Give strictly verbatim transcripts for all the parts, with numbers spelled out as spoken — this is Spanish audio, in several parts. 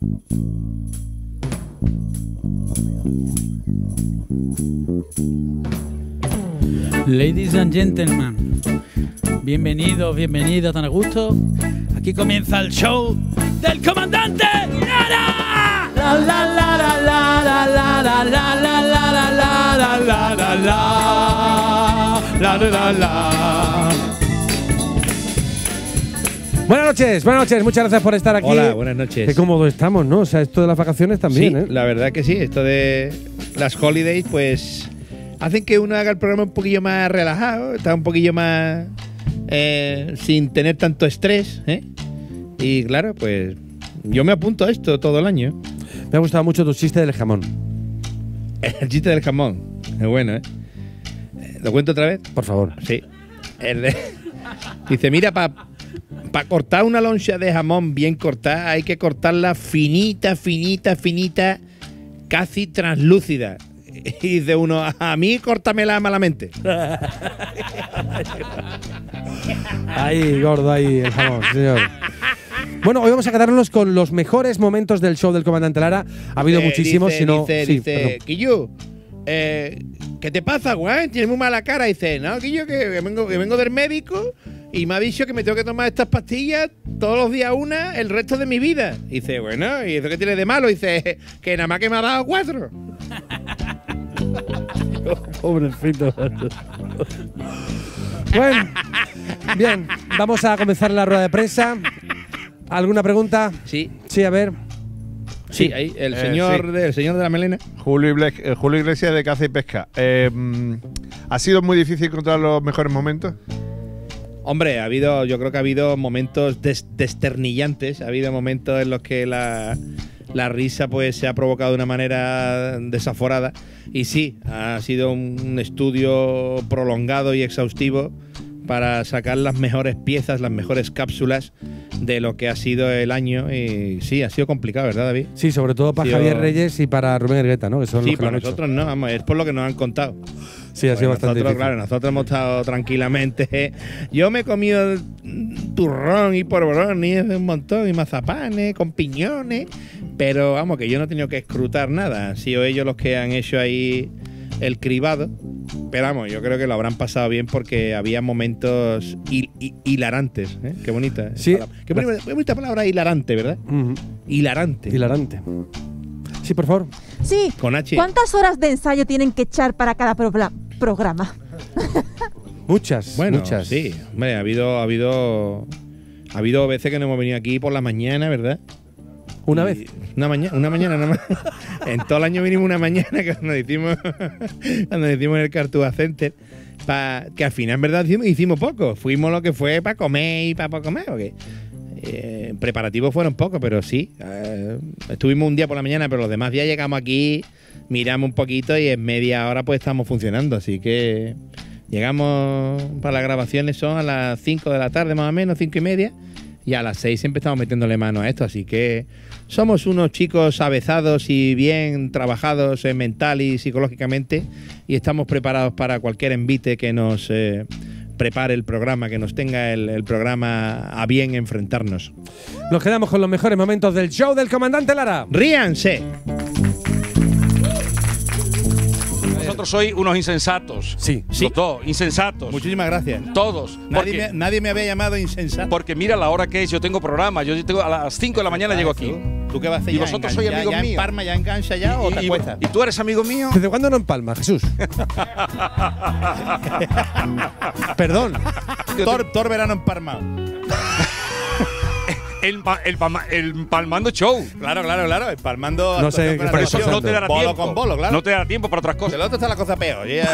Ladies and gentlemen, bienvenidos, bienvenidos tan a gusto. Aquí comienza el show del comandante Lara. La la la la la la la la la la la la la la la la la. Buenas noches, buenas noches, muchas gracias por estar aquí. Hola, buenas noches. Qué cómodo estamos, ¿no? O sea, esto de las vacaciones también, sí, ¿eh? La verdad que sí, esto de las holidays, pues hacen que uno haga el programa un poquillo más relajado, está un poquillo más eh, sin tener tanto estrés, ¿eh? Y claro, pues yo me apunto a esto todo el año. Me ha gustado mucho tu chiste del jamón. El chiste del jamón, es bueno, ¿eh? ¿Lo cuento otra vez? Por favor. Sí. El de, dice, mira, para pa cortar una loncha de jamón bien cortada, hay que cortarla finita, finita, finita, casi translúcida. Y dice uno, a mí córtamela malamente. Ahí, gordo, ahí, el jamón, señor. Bueno, hoy vamos a quedarnos con los mejores momentos del show del comandante Lara. Ha habido dice, muchísimos, dice, si no… Dice, sí, dice Quillo, eh, ¿qué te pasa, güey? Tienes muy mala cara. Dice, no, Quillo, que, que, vengo, que vengo del médico y me ha dicho que me tengo que tomar estas pastillas todos los días una el resto de mi vida. Dice, bueno, ¿y eso qué tiene de malo? Dice, que nada más que me ha dado cuatro. Pobrecito. Bueno, bien, vamos a comenzar la rueda de prensa. ¿Alguna pregunta? Sí. Sí, a ver. Sí, ahí, el, Eh, señor sí. de, el señor de la melena. Julio, Igle- eh, Julio Iglesias de Caza y Pesca. Eh, mm, ¿Ha sido muy difícil encontrar los mejores momentos? Hombre, ha habido, yo creo que ha habido momentos des, desternillantes, ha habido momentos en los que la, la risa pues se ha provocado de una manera desaforada. Y sí, ha sido un estudio prolongado y exhaustivo para sacar las mejores piezas, las mejores cápsulas de lo que ha sido el año. Y sí, ha sido complicado, ¿verdad, David? Sí, sobre todo para Sí, Javier o- Reyes y para Rubén Ergueta, ¿no? Que son Sí, los que lo para han hecho. nosotros no, vamos, es por lo que nos han contado. Sí, ha sido Pues bastante nosotros, difícil. claro, nosotros hemos estado tranquilamente. Yo me he comido turrón y porbrones un montón y mazapanes con piñones, pero vamos, que yo no he tenido que escrutar nada. Han sido ellos los que han hecho ahí el cribado. Pero vamos, yo creo que lo habrán pasado bien porque había momentos hil- hi- hilarantes. ¿eh? Qué bonita. ¿eh? Sí. Palabra. Qué bonita, qué bonita palabra, hilarante, ¿verdad? Ujú. Hilarante. Hilarante. Sí, por favor. Sí. Con H. ¿Cuántas horas de ensayo tienen que echar para cada probla- programa? Muchas, Bueno, muchas. sí. Hombre, ha habido, ha habido, ha habido veces que no hemos venido aquí por la mañana, ¿verdad? Una Y- vez. Una mañana, una mañana nada más. En todo el año vinimos una mañana que cuando hicimos, cuando hicimos el Cartuja Center, pa, que al final en verdad hicimos, hicimos poco. Fuimos lo que fue para comer y para comer, porque eh, preparativos fueron pocos, pero sí. Eh, estuvimos un día por la mañana, pero los demás días llegamos aquí, miramos un poquito y en media hora pues estamos funcionando. Así que llegamos para las grabaciones, son a las cinco de la tarde más o menos, cinco y media. Y a las seis siempre estamos metiéndole mano a esto, así que somos unos chicos avezados y bien trabajados eh, mental y psicológicamente y estamos preparados para cualquier envite que nos eh, prepare el programa, que nos tenga el, el programa a bien enfrentarnos. Nos quedamos con los mejores momentos del show del comandante Lara. ¡Ríanse! Vosotros sois unos insensatos. Sí. Sí. Los dos, insensatos. Muchísimas gracias. Todos. Nadie Porque, me, nadie me había llamado insensato. porque mira la hora que es, yo tengo programa. Yo tengo a las cinco de la mañana llego aquí. ¿Tú, ¿Tú qué vas a hacer Y ya? vosotros ¿Engan- sois ya- amigos ya en míos. Parma, ya engancha ya o te y, acuestas? y tú eres amigo mío. ¿Desde cuándo no empalma, Jesús? Perdón. Tor, Tor verano en Parma. El, pa- el, palma- el Palmando Show. Claro, claro, claro. Empalmando. No sé actuación qué con está Pero eso actuación. no te dará bolo tiempo. con bolo, claro. No te dará tiempo para otras Del cosas. otro está la cosa peor. ya.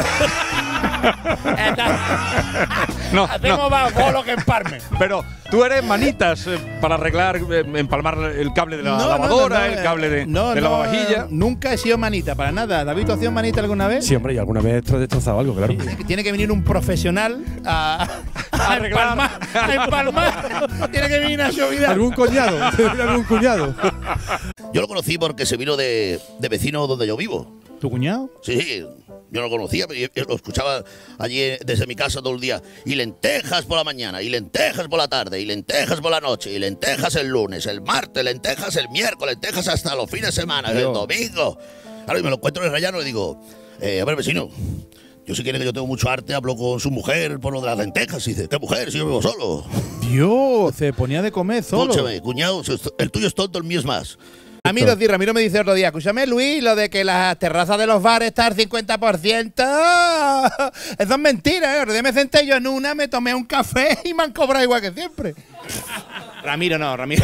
No, Hacemos no. más bolo que emparme. Pero tú eres manitas eh, para arreglar, eh, empalmar el cable de la No, no, lavadora, no, no, el cable de, no, de no, lavavajilla. Nunca he sido manita, para nada. ¿David, tú has sido manita alguna vez? Sí, hombre, y alguna vez te he destrozado algo, claro. Tiene que- Tiene que venir un profesional a, a Arreglar. empalmar. A empalmar. Tiene que venir a Xovidad. ¿Algún cuñado? ¿Algún cuñado? Yo lo conocí porque se vino de, de vecino donde yo vivo. ¿Tú tu cuñado? Sí, yo no lo conocía, pero yo lo escuchaba allí desde mi casa todo el día. Y lentejas por la mañana, y lentejas por la tarde, y lentejas por la noche, y lentejas el lunes, el martes, lentejas el miércoles, lentejas hasta los fines de semana, el domingo. Ahora me lo encuentro en el rellano y digo, eh, a ver, vecino, yo si quiere que yo tengo mucho arte, hablo con su mujer por lo de las lentejas. Y dice, ¿qué mujer? Si yo vivo solo. Dios, se ponía de comer solo. Escúchame, cuñado, el tuyo es tonto, el mío es más. Ramiro, sí, Ramiro me dice otro día, escúchame, Luis, lo de que las terrazas de los bares están al cincuenta por ciento. Eso es mentira, ¿eh? El otro día me senté yo en una, me tomé un café y me han cobrado igual que siempre. Ramiro no, Ramiro.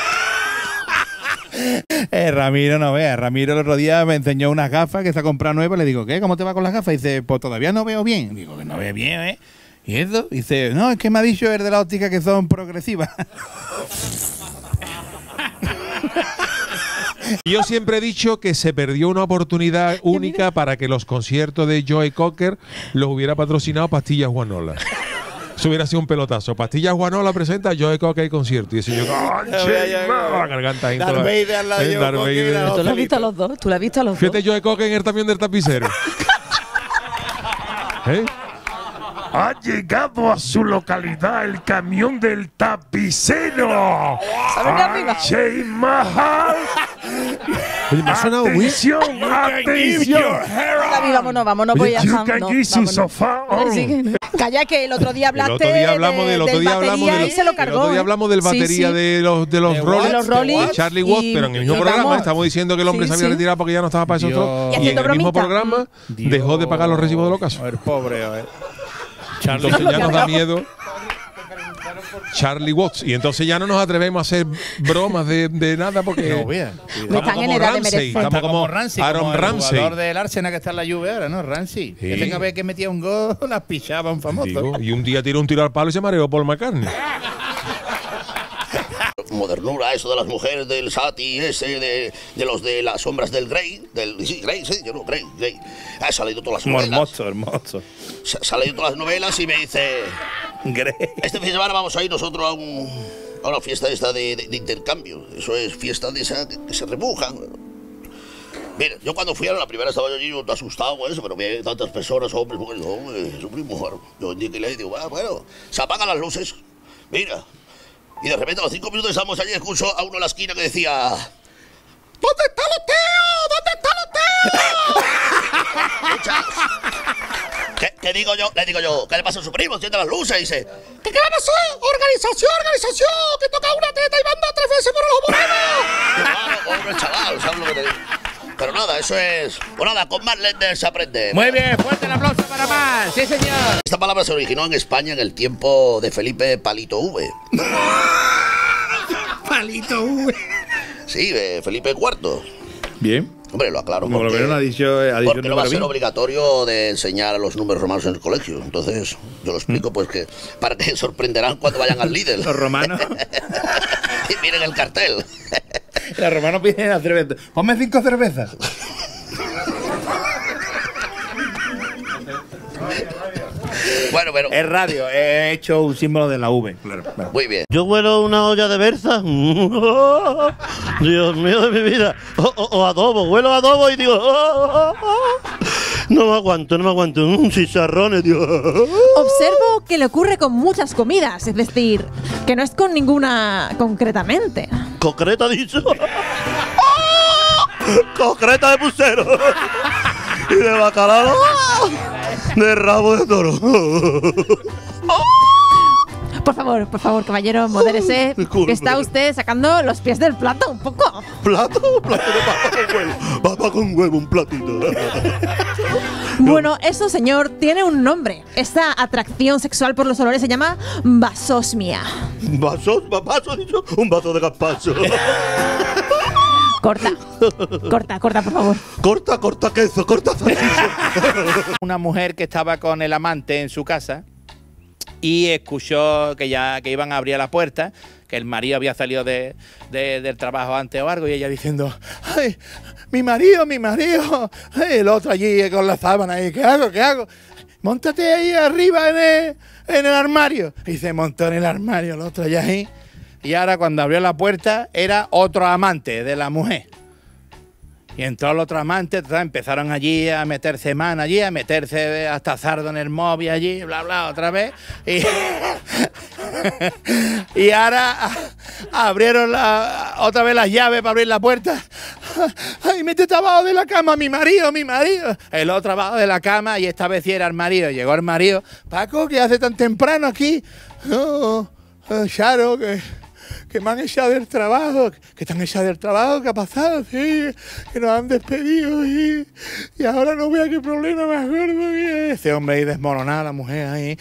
Eh, Ramiro no vea, Ramiro el otro día me enseñó unas gafas que se ha comprado nuevas. Le digo, ¿qué? ¿Cómo te va con las gafas? Y dice, pues todavía no veo bien. Digo, que no veo bien, ¿eh? ¿Y eso? Y dice, no, es que me ha dicho el de la óptica que son progresivas. Yo siempre he dicho que se perdió una oportunidad única para que los conciertos de Joe Cocker los hubiera patrocinado Pastillas Juanola. Eso hubiera sido un pelotazo. Pastillas Juanola presenta a Joe Cocker concierto. Y ese yo, la garganta ahí. Darth Vader al lado de Joe Cocker. ¿Tú lo has visto a los dos? ¿Tú lo has visto a los dos? Fíjate Joe Cocker en el camión del tapicero. ¿Eh? Ha llegado a su localidad el camión del tapicero. Jay Mahal. Oye, me ha sonado muy. Atención, atención. David, vámonos, vámonos, voy a You can give some sofá. Calla, que el otro día hablaste el otro día hablamos de, del otro del día hablamos batería del, y se lo cargó. el otro día hablamos del batería sí, sí. de los de los De Rolling, los Rolling, de Charlie Watts, pero en el mismo programa vamos, estamos diciendo que el hombre sí, se había sí. retirado porque ya no estaba para eso otro. Y Y en haciendo el mismo bromita. programa Dios. dejó de pagar los recibos del ocaso. A ver, pobre, a ver. Entonces ya nos da miedo. Charlie Watts. Y entonces ya no nos atrevemos a hacer bromas de, de nada porque No, vea. No están en edad de Ramsey, merecer. estamos como Ramsey, Aaron como el Ramsey. jugador del Arsenal que está en la Juve ahora, ¿no? Ramsey. Sí. Que tenga vez que metía un gol, las pichaba un famoso. Digo, y un día tiró un tiro al palo y se mareó Paul McCartney. Modernura, eso de las mujeres del Sati, ese de, de los de las sombras del Grey, del sí, Grey, sí, yo no, Grey, Grey. Ah, se ha leído todas las novelas. Hermoso, hermoso. Se, se ha leído todas las novelas y me dice, Grey. este fin de semana vamos a ir nosotros a, un, a una fiesta esta de, de, de intercambio. Eso es fiesta de esa que, que se rebujan. Mira, yo cuando fui a la primera estaba yo allí asustado con eso, pero vi tantas personas, hombres, mujeres, hombres, es un mujer. Yo indiqué y le digo, ah, bueno, se apagan las luces, mira. Y de repente a los cinco minutos estábamos allí y escucho a uno en la esquina que decía, ¿dónde está los tíos? ¿Dónde está los tíos? ¿Qué, ¿Qué digo yo? Le digo yo, ¿qué le pasa a su primo? Enciende las luces y dice, ¿qué, qué van a hacer? Organización, organización, que toca una teta y manda tres veces por los morenos. Hombre, chaval, ¿sabes lo que te digo? Pero nada, eso es... Pues nada, con más lentes se aprende. Muy bien, fuerte el aplauso para más. Sí, señor. Esta palabra se originó en España en el tiempo de Felipe Palito V. Palito V. Sí, de Felipe cuarto. Bien. Hombre, lo aclaro. Como lo porque, vieron, ha dicho, ha dicho porque no va a ser número obligatorio de enseñar los números romanos en el colegio. Entonces, yo lo explico, pues que para que sorprenderán cuando vayan al líder. Los romanos. Y miren el cartel. Los romanos piden la cerveza. Ponme cinco cervezas. Bueno, pero... Es radio, he hecho un símbolo de la V. Claro. Muy bien. Yo huelo una olla de berza. Dios mío de mi vida. O, o, o adobo, huelo adobo y digo... Oh, oh, oh. No me aguanto, no me aguanto. Un chicharrones, Dios. Observo que le ocurre con muchas comidas, es decir, que no es con ninguna concretamente. Concreta, dicho. Concreta de pusero. Y de bacalao. De rabo de toro. Por favor, por favor, caballero, modérese, Disculpe. que está usted sacando los pies del plato un poco. ¿Plato? Plato de papa con huevo. Papa con huevo, un platito. Bueno, eso, señor, tiene un nombre. Esta atracción sexual por los olores se llama vasosmia. ¿Vasos? ¿Vaso? ¿Dicho? Un vaso de gazpacho. Corta, corta, corta, por favor. Corta, corta queso, corta salchicha. Una mujer que estaba con el amante en su casa y escuchó que ya que iban a abrir la puerta, que el marido había salido de, de, del trabajo antes o algo, y ella diciendo, ¡ay, mi marido, mi marido! Ay, el otro allí con la sábana, y ¿qué hago, qué hago? Móntate ahí arriba en el, en el armario. Y se montó en el armario el otro allá ahí. Y ahora cuando abrió la puerta era otro amante de la mujer. Y en todos los tramantes empezaron allí a meterse mano allí, a meterse hasta zardo en el móvil allí, bla, bla, otra vez. Y, y ahora abrieron la, otra vez las llaves para abrir la puerta. ¡Ay, métete abajo de la cama, mi marido, mi marido! El otro abajo de la cama y esta vez sí era el marido. Llegó el marido. Paco, ¿qué hace tan temprano aquí? No, Charo, que... que me han echado del trabajo, que te han echado del trabajo, ¿qué ha pasado? Sí, que nos han despedido y, y ahora no vea qué problema más gordo que es. Ese hombre ahí desmoronado, la mujer ahí.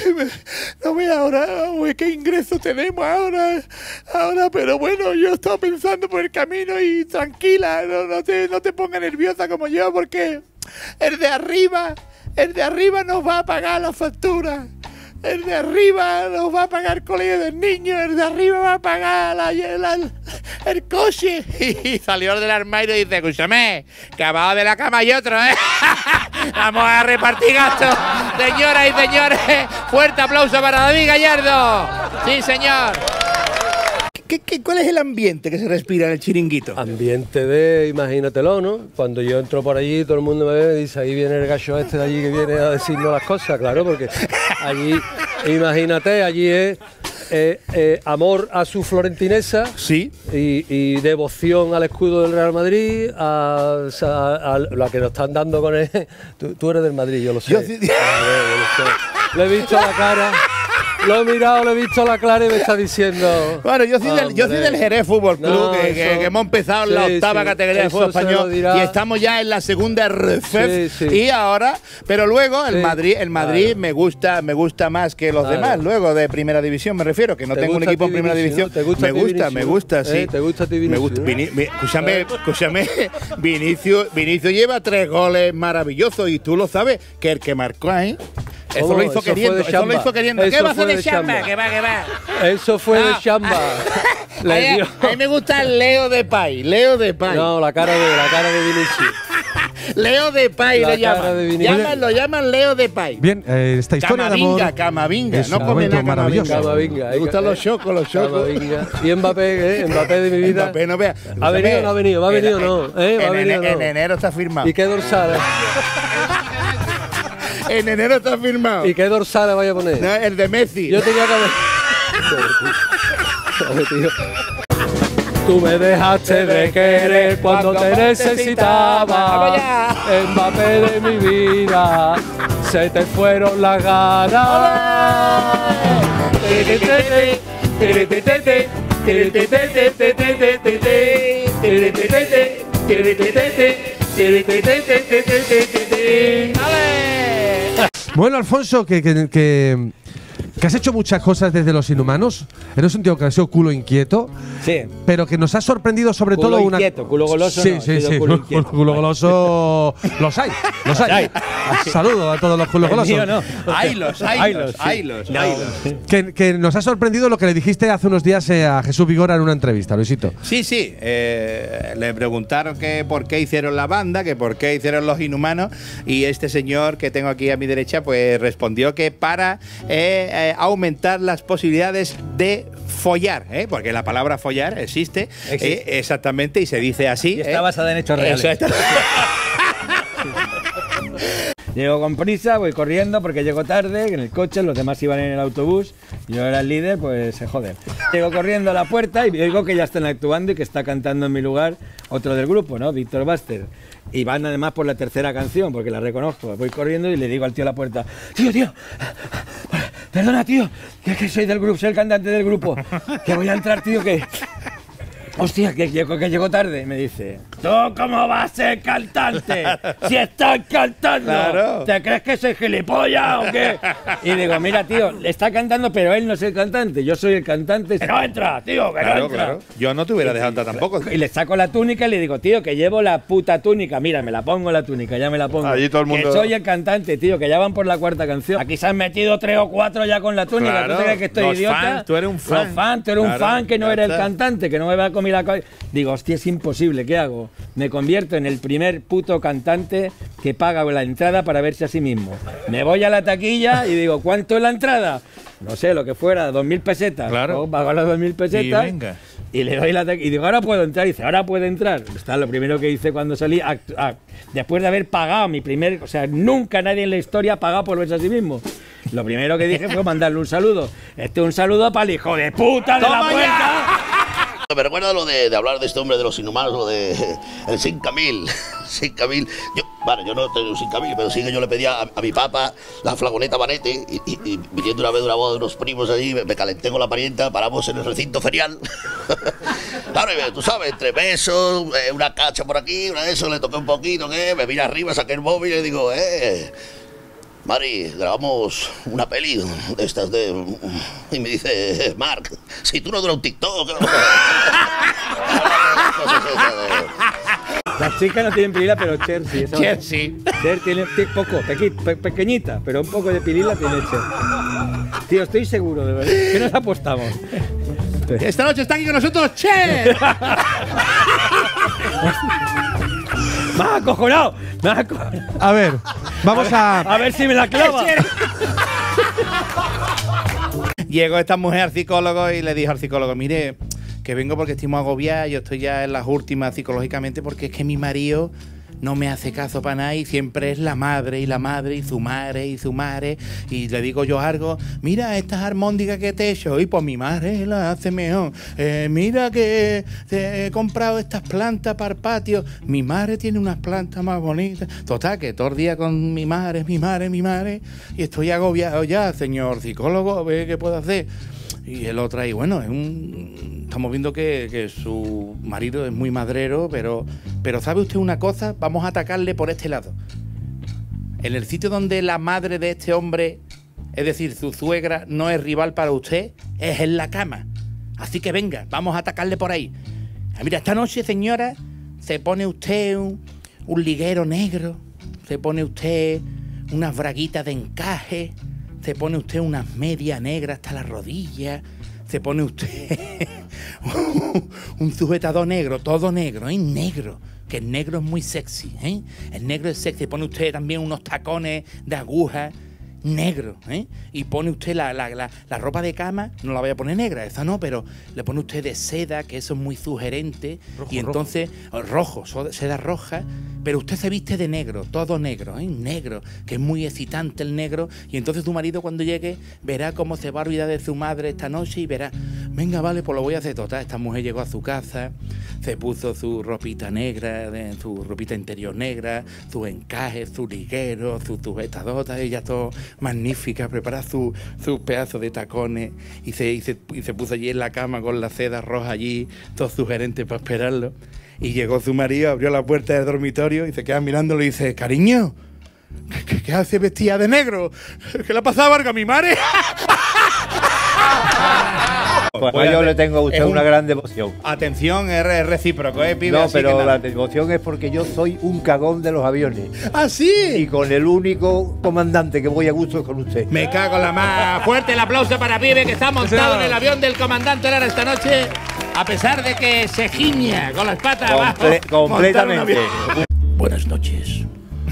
No vea ahora, uy, qué ingreso tenemos ahora, ahora, pero bueno, yo estaba pensando por el camino y tranquila, no, no, te, no te pongas nerviosa como yo, porque el de arriba, el de arriba nos va a pagar la factura. El de arriba nos va a pagar el colegio del niño, el de arriba va a pagar la, la, el coche. Y salió del armario y dice, escúchame, que abajo de la cama hay otro, ¿eh? Vamos a repartir gastos, señoras y señores. Fuerte aplauso para David Gallardo. Sí, señor. ¿Qué, qué, ¿Cuál es el ambiente que se respira en el chiringuito? Ambiente de, imagínatelo, ¿no? Cuando yo entro por allí, todo el mundo me ve y dice, ahí viene el gallo este de allí que viene a decirnos las cosas, claro, porque allí, imagínate, allí es eh, eh, amor a su florentinesa, sí, y, y devoción al escudo del Real Madrid, a, a, a la que nos están dando con él. Tú, tú eres del Madrid, yo lo sé. Yo sí. A ver, yo lo sé. Le he visto la cara. Lo he mirado, lo he visto a la clara y me está diciendo... Bueno, yo soy, del, yo soy del Jerez Fútbol Club, no, que, eso, que, que hemos empezado en sí, la octava sí, categoría de fútbol español y estamos ya en la segunda R F E F sí, sí. Y ahora... Pero luego el sí, Madrid el Madrid claro. me gusta me gusta más que los claro. demás, luego de primera división me refiero, que no tengo un equipo en primera división. ¿Te gusta me gusta, me gusta, sí. Eh, ¿Te gusta a ti Vinicius? Me gusta, Vini, mi, escúchame, escúchame, Vinicius, Vinicius lleva tres goles maravillosos y tú lo sabes, que el que marcó ahí... Eso oh, lo hizo eso queriendo, eso lo hizo queriendo. Eso ¿Qué va a hacer de de chamba? chamba? Que va, que va. Eso fue no. de chamba. A mí, a mí me gusta el Leo de Pai, Leo de Pai. No, la cara de la cara de Vinicius. Leo de Pai le llaman. llaman. Lo llaman Leo de Pai. Bien, eh, esta historia Camavinga, de amor. Camavinga, no come nada maravilloso. Camavinga. Me gustan los chocos, los chocos. Y Mbappé, ¿eh? Mbappé de mi vida. Mbappé, no vea. ¿Ha venido o no ha venido? ¿Va a venir o no? ¿Eh? ¿Va a venir o no? En enero está firmado. ¿Y qué dorsal? En enero está firmado. ¿Y qué dorsal vaya a poner? No, el de Messi. Yo tenía que haber... tío. Tú me dejaste de querer cuando te necesitaba. Mbappé de mi vida, se te fueron las ganas. Bueno, Alfonso, que, que, que, que has hecho muchas cosas desde Los Inhumanos. Eres un tío que ha sido culo inquieto. Sí. Pero que nos ha sorprendido sobre culo todo una. Inquieto, culo goloso. Sí, no, sí, sí. Culo, culo, culo goloso. Los hay, los hay. Saludo a todos los culos golosos. Mío no. Haylos, haylos, haylos. Que, que nos ha sorprendido lo que le dijiste hace unos días eh, a Jesús Vigora en una entrevista, Luisito. Sí, sí. Eh, le preguntaron que por qué hicieron la banda, que por qué hicieron Los Inhumanos, y este señor que tengo aquí a mi derecha, pues respondió que para eh, eh, aumentar las posibilidades de follar, ¿eh? Porque la palabra follar existe, eh, exactamente, y se dice así. Y está eh. basada en hechos reales. Llego con prisa, voy corriendo porque llego tarde, en el coche, los demás iban en el autobús, yo era el líder, pues se joder. Llego corriendo a la puerta y digo que ya están actuando y que está cantando en mi lugar otro del grupo, ¿no? Víctor Baster. Y van además por la tercera canción, porque la reconozco. Voy corriendo y le digo al tío a la puerta, tío, tío, perdona, tío, que, que soy del grupo, soy el cantante del grupo, que voy a entrar, tío, que... Hostia, que llego, que llego tarde. Me dice, ¿tú cómo vas a ser cantante? Si estás cantando. Claro. ¿Te crees que soy gilipollas o qué? Y digo, mira, tío, le está cantando, pero él no es el cantante. Yo soy el cantante. Que no entra, tío, que claro, no entra. Claro. Yo no te hubiera dejado entrar tampoco. Y le saco la túnica y le digo, tío, que llevo la puta túnica. Mira, me la pongo la túnica, ya me la pongo. Allí todo el mundo... Que soy el cantante, tío, que ya van por la cuarta canción. Aquí se han metido tres o cuatro ya con la túnica. Claro. ¿Tú crees que estoy Los idiota? Fan, tú eres un fan. Los fan, tú eres claro, un fan que no ya era está. el cantante, que no me va a comer la cabeza. Digo, hostia, es imposible, ¿qué hago? Me convierto en el primer puto cantante que paga la entrada para verse a sí mismo. Me voy a la taquilla y digo, ¿cuánto es la entrada? No sé, lo que fuera, dos mil pesetas. Claro. Pago las dos mil pesetas. Y venga. Y le doy la tecla y digo, ahora puedo entrar. Y dice, ahora puedo entrar. Está lo primero que hice cuando salí, act- ah, después de haber pagado mi primer, o sea, nunca nadie en la historia ha pagado por verse a sí mismo. Lo primero que dije fue mandarle un saludo. Este es un saludo para el hijo de puta de la puerta. Me recuerda lo de, de hablar de este hombre de los inhumanos, lo de el cinco mil. cinco mil. Yo, bueno, yo no tengo cinco mil, pero sí que yo le pedía a, a mi papá la flagoneta Vanete y, y, y viniendo una vez de una boda de unos primos allí, me, me calenté con la parienta, paramos en el recinto ferial. Claro, y tú sabes, entre besos, eh, una cacha por aquí, una de eso, le toqué un poquito, ¿qué? Me vine arriba, saqué el móvil y le digo, eh... Mari, grabamos una peli de estas de... Y me dice, Marc, si tú no duras un TikTok... Las chicas no tienen pilila, pero Cher sí. Eso Cher sí. Cher tiene tiene poco, pequi, pe, pequeñita, pero un poco de pilila tiene Cher. Tío, estoy seguro, de verdad. ¿Qué nos apostamos? Esta noche está aquí con nosotros Cher. ¡Me ha acojonado! ¡Me ha acojonado! A ver, vamos a... A ver si me la clava. Llegó esta mujer al psicólogo y le dijo al psicólogo, mire, que vengo porque estoy muy agobiada, yo estoy ya en las últimas psicológicamente porque es que mi marido no me hace caso para nada y siempre es la madre y la madre y su madre y su madre y le digo yo algo, mira estas armóndigas que te he hecho y pues mi madre la hace mejor, eh, mira que te he comprado estas plantas para el patio, mi madre tiene unas plantas más bonitas, total que todo el día con mi madre, mi madre, mi madre y estoy agobiado ya, señor psicólogo, ve qué puedo hacer. Y el otro ahí, bueno, es un, estamos viendo que, que su marido es muy madrero, pero, pero ¿sabe usted una cosa? Vamos a atacarle por este lado. En el sitio donde la madre de este hombre, es decir, su suegra, no es rival para usted, es en la cama. Así que venga, vamos a atacarle por ahí. Mira, esta noche, señora, se pone usted un, un liguero negro, se pone usted unas braguitas de encaje, se pone usted unas medias negras hasta la rodilla, se pone usted un sujetador negro, todo negro, ¿eh? Negro, que el negro es muy sexy, ¿eh? El negro es sexy, pone usted también unos tacones de aguja, negro, ¿eh? Y pone usted la, la, la, la ropa de cama, no la voy a poner negra, esa no, pero le pone usted de seda, que eso es muy sugerente, rojo, y entonces, rojo, rojo seda roja, pero usted se viste de negro, todo negro, ¿eh? Negro, que es muy excitante el negro, y entonces tu marido cuando llegue verá cómo se va a olvidar de su madre esta noche y verá, venga, vale, pues lo voy a hacer total. Esta mujer llegó a su casa, se puso su ropita negra, de, su ropita interior negra, su encaje, su liguero, su sujetadota, ella todo magnífica, prepara su, su pedazo de tacones y se, y, se, y se puso allí en la cama con la seda roja allí, todo sugerente para esperarlo. Y llegó su marido, abrió la puerta del dormitorio y se queda mirándolo y dice, cariño, ¿qué, qué, qué hace vestida de negro? ¿Qué le ha pasado algo a mi madre? Pues pues yo le tengo a usted un, una gran devoción. Atención, es, es recíproco, ¿eh, pibe? No, así pero que la devoción es porque yo soy un cagón de los aviones. ¿Ah, sí? Y con el único comandante que voy a gusto es con usted. Me cago en la más. Fuerte el aplauso para pibe que está montado en el avión del comandante Lara esta noche, a pesar de que se giña con las patas Comple abajo. Completamente. Buenas noches.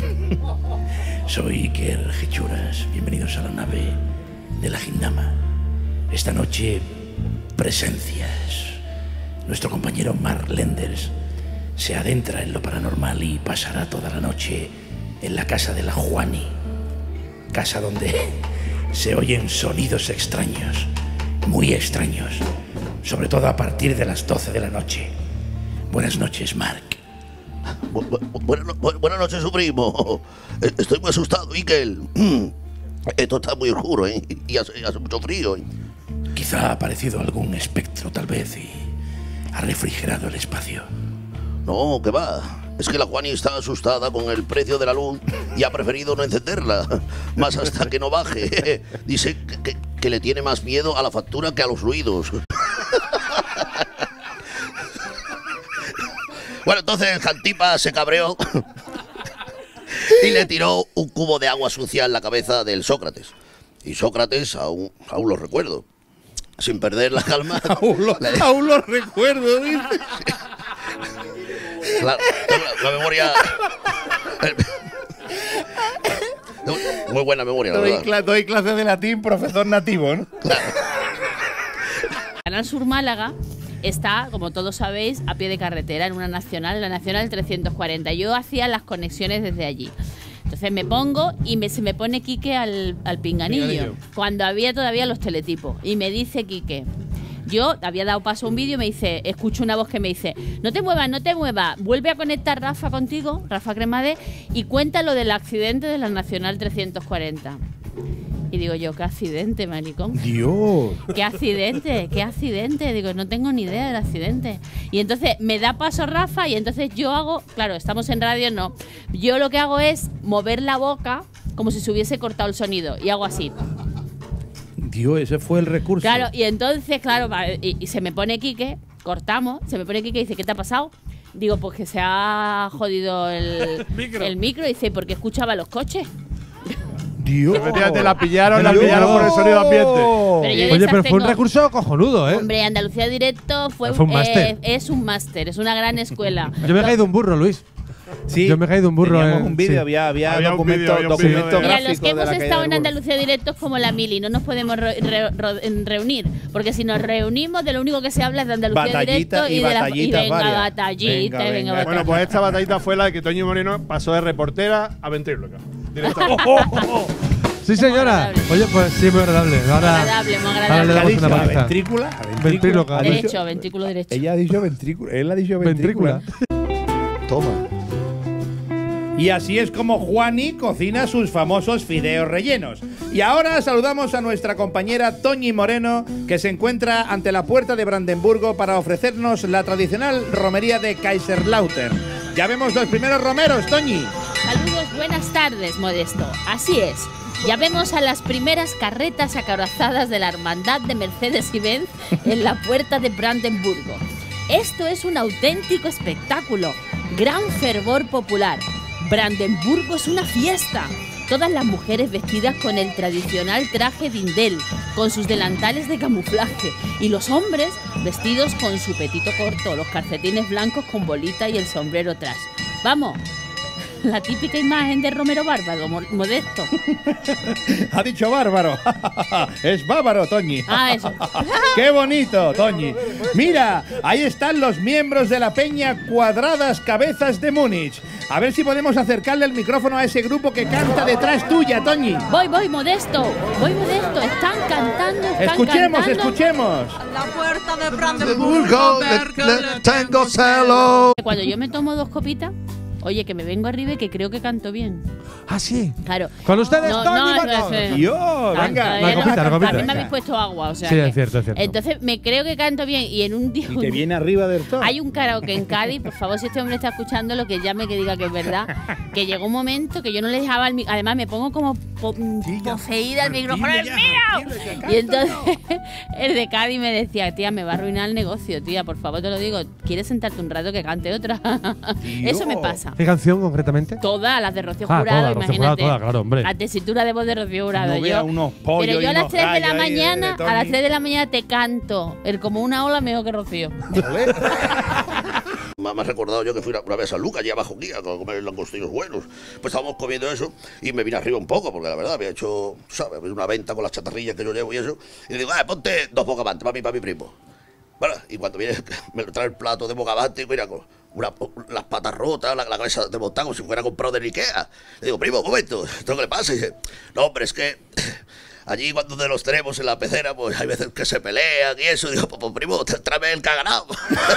Soy Iker Hechuras. Bienvenidos a la nave de la Gindama. Esta noche, presencias. Nuestro compañero Mark Lenders se adentra en lo paranormal y pasará toda la noche en la casa de la Juani. Casa donde se oyen sonidos extraños, muy extraños, sobre todo a partir de las doce de la noche. Buenas noches, Mark. Bu bu buenas, bu buenas noches, su primo. Estoy muy asustado, Iker. Esto está muy oscuro, ¿eh? Y hace, hace mucho frío, ¿eh? Quizá ha aparecido algún espectro, tal vez, y ha refrigerado el espacio. No, que va. Es que la Juani está asustada con el precio de la luz y ha preferido no encenderla, más hasta que no baje. Dice que, que, que le tiene más miedo a la factura que a los ruidos. Bueno, entonces Jantipa se cabreó y le tiró un cubo de agua sucia en la cabeza del Sócrates. Y Sócrates, aún, aún lo recuerdo, sin perder la calma. aún, lo, le... aún lo recuerdo, dice. La, la, la memoria. Muy buena memoria, la doy, verdad. Cla doy clases de latín, profesor nativo, ¿no? Canal Sur Málaga está, como todos sabéis, a pie de carretera en una nacional, la Nacional trescientos cuarenta. Yo hacía las conexiones desde allí. Entonces me pongo y me, se me pone Quique al, al pinganillo, pinganillo, cuando había todavía los teletipos. Y me dice Quique, yo había dado paso a un vídeo y me dice, escucho una voz que me dice, no te muevas, no te muevas, vuelve a conectar Rafa contigo, Rafa Cremade, y cuenta lo del accidente de la Nacional trescientos cuarenta. Y digo yo, ¿qué accidente, maricón? Dios. ¿Qué accidente? ¿Qué accidente? Digo, no tengo ni idea del accidente. Y entonces me da paso Rafa y entonces yo hago, claro, estamos en radio, no. Yo lo que hago es mover la boca como si se hubiese cortado el sonido y hago así. Dios, ese fue el recurso. Claro, y entonces, claro, y, y se me pone Quique, cortamos, se me pone Quique y dice, ¿qué te ha pasado? Digo, pues que se ha jodido el micro. El micro y dice, porque escuchaba los coches. Dios. Efectivamente, la pillaron, la pillaron por el sonido ambiente. Pero Oye, pero fue tengo, un recurso cojonudo, ¿eh? Hombre, Andalucía Directo fue, fue un máster. Eh, es un máster, es una gran escuela. Yo me he caído un burro, Luis. Sí, yo me he caído un burro. Teníamos en, un vídeo, sí. había, había, había documento, un vídeo, documento Mira, gráfico los que de hemos la estado en caída del Andalucía Directo es como la mili, no nos podemos re, re, re, reunir, porque si nos reunimos de lo único que se habla es de Andalucía Batallita Directo y, y de la y venga varias. batallita, Venga, venga, venga. venga Bueno, pues esta batallita fue la de que Toño Moreno pasó de reportera a ventríloca. Directamente. Sí, señora. Oye, pues sí, muy agradable. Ahora, agradable, muy agradable. ahora le damos una paliza. ¿Ventrícula? Ventríloca. Derecho, ventrículo derecho. Ella ha dicho ventrícula. Él ha dicho ventrícula. Toma. Y así es como Juani cocina sus famosos fideos rellenos. Y ahora saludamos a nuestra compañera Toñi Moreno, que se encuentra ante la puerta de Brandenburgo para ofrecernos la tradicional romería de Kaiserslautern. Ya vemos los primeros romeros, Toñi. Saludos, buenas tardes, Modesto. Así es. Ya vemos a las primeras carretas acorazadas de la hermandad de Mercedes y Benz en la puerta de Brandenburgo. Esto es un auténtico espectáculo. Gran fervor popular. Brandenburgo es una fiesta. Todas las mujeres vestidas con el tradicional traje dindel, con sus delantales de camuflaje, y los hombres vestidos con su petito corto, los calcetines blancos con bolita y el sombrero atrás. Vamos, la típica imagen de Romero Bárbaro, Modesto. Ha dicho bárbaro. Es bárbaro, Toñi. Ah, eso. ¡Qué bonito, Toñi! Mira, ahí están los miembros de la peña Cuadradas Cabezas de Múnich. A ver si podemos acercarle el micrófono a ese grupo que canta detrás tuya, Toñi. Voy, voy, Modesto. Voy, Modesto. Están cantando, están Escuchemos, cantando. escuchemos. La puerta de Brandenburgo, Brandenburgo. le- le tengo celo. Cuando yo me tomo dos copitas, oye, que me vengo arriba y que creo que canto bien. Ah, sí. Claro. Con ustedes, No, Toñi no, Moreno. no, es- Dios, Tanto, venga. eh, Una no, copita, una copita. También me Venga. habéis puesto agua, o sea. Sí, que- es cierto, es cierto. Entonces me creo que canto bien y en un día. Y te viene arriba del todo. Hay un karaoke en Cádiz, por favor, si este hombre está escuchando, lo que llame, que diga que es verdad. Que llegó un momento que yo no le dejaba el micrófono. Además, me pongo como po poseída el micrófono. ¡Es mío! Y entonces el de Cádiz me decía, tía, me va a arruinar el negocio, tía, por favor, te lo digo. ¿Quieres sentarte un rato que cante otra? Eso me pasa. ¿Qué canción concretamente? Todas las de Rocío Ah, Jurado, todas, Rocío imagínate. Jurado, todas, claro, hombre. La tesitura de voz de Rocío Jurado. No yo, vea unos pollos pero y yo a las unos tres de la gallos ahí de- mañana, de a las Tony. tres de la mañana te canto. El como una ola mejor que Rocío. Me me has recordado yo que fui una, una vez a Lucas, allá abajo guía, a comer langostinos buenos. Pues estábamos comiendo eso y me vine arriba un poco, porque la verdad había hecho, ¿sabes? Una venta con las chatarrillas que yo llevo y eso. Y le digo, ah, ponte dos bogavantes para mí, para mi primo. Bueno, y cuando viene, me lo trae el plato de bogavante y mira, con una, las patas rotas, la, la cabeza de montar como si fuera comprado de Ikea. Le digo, primo, un momento, ¿esto qué le pasa? Y dice, no, hombre, es que allí cuando de los tenemos en la pecera, pues hay veces que se pelean y eso. Y digo, pues, pues primo, tráeme el que ha ganado.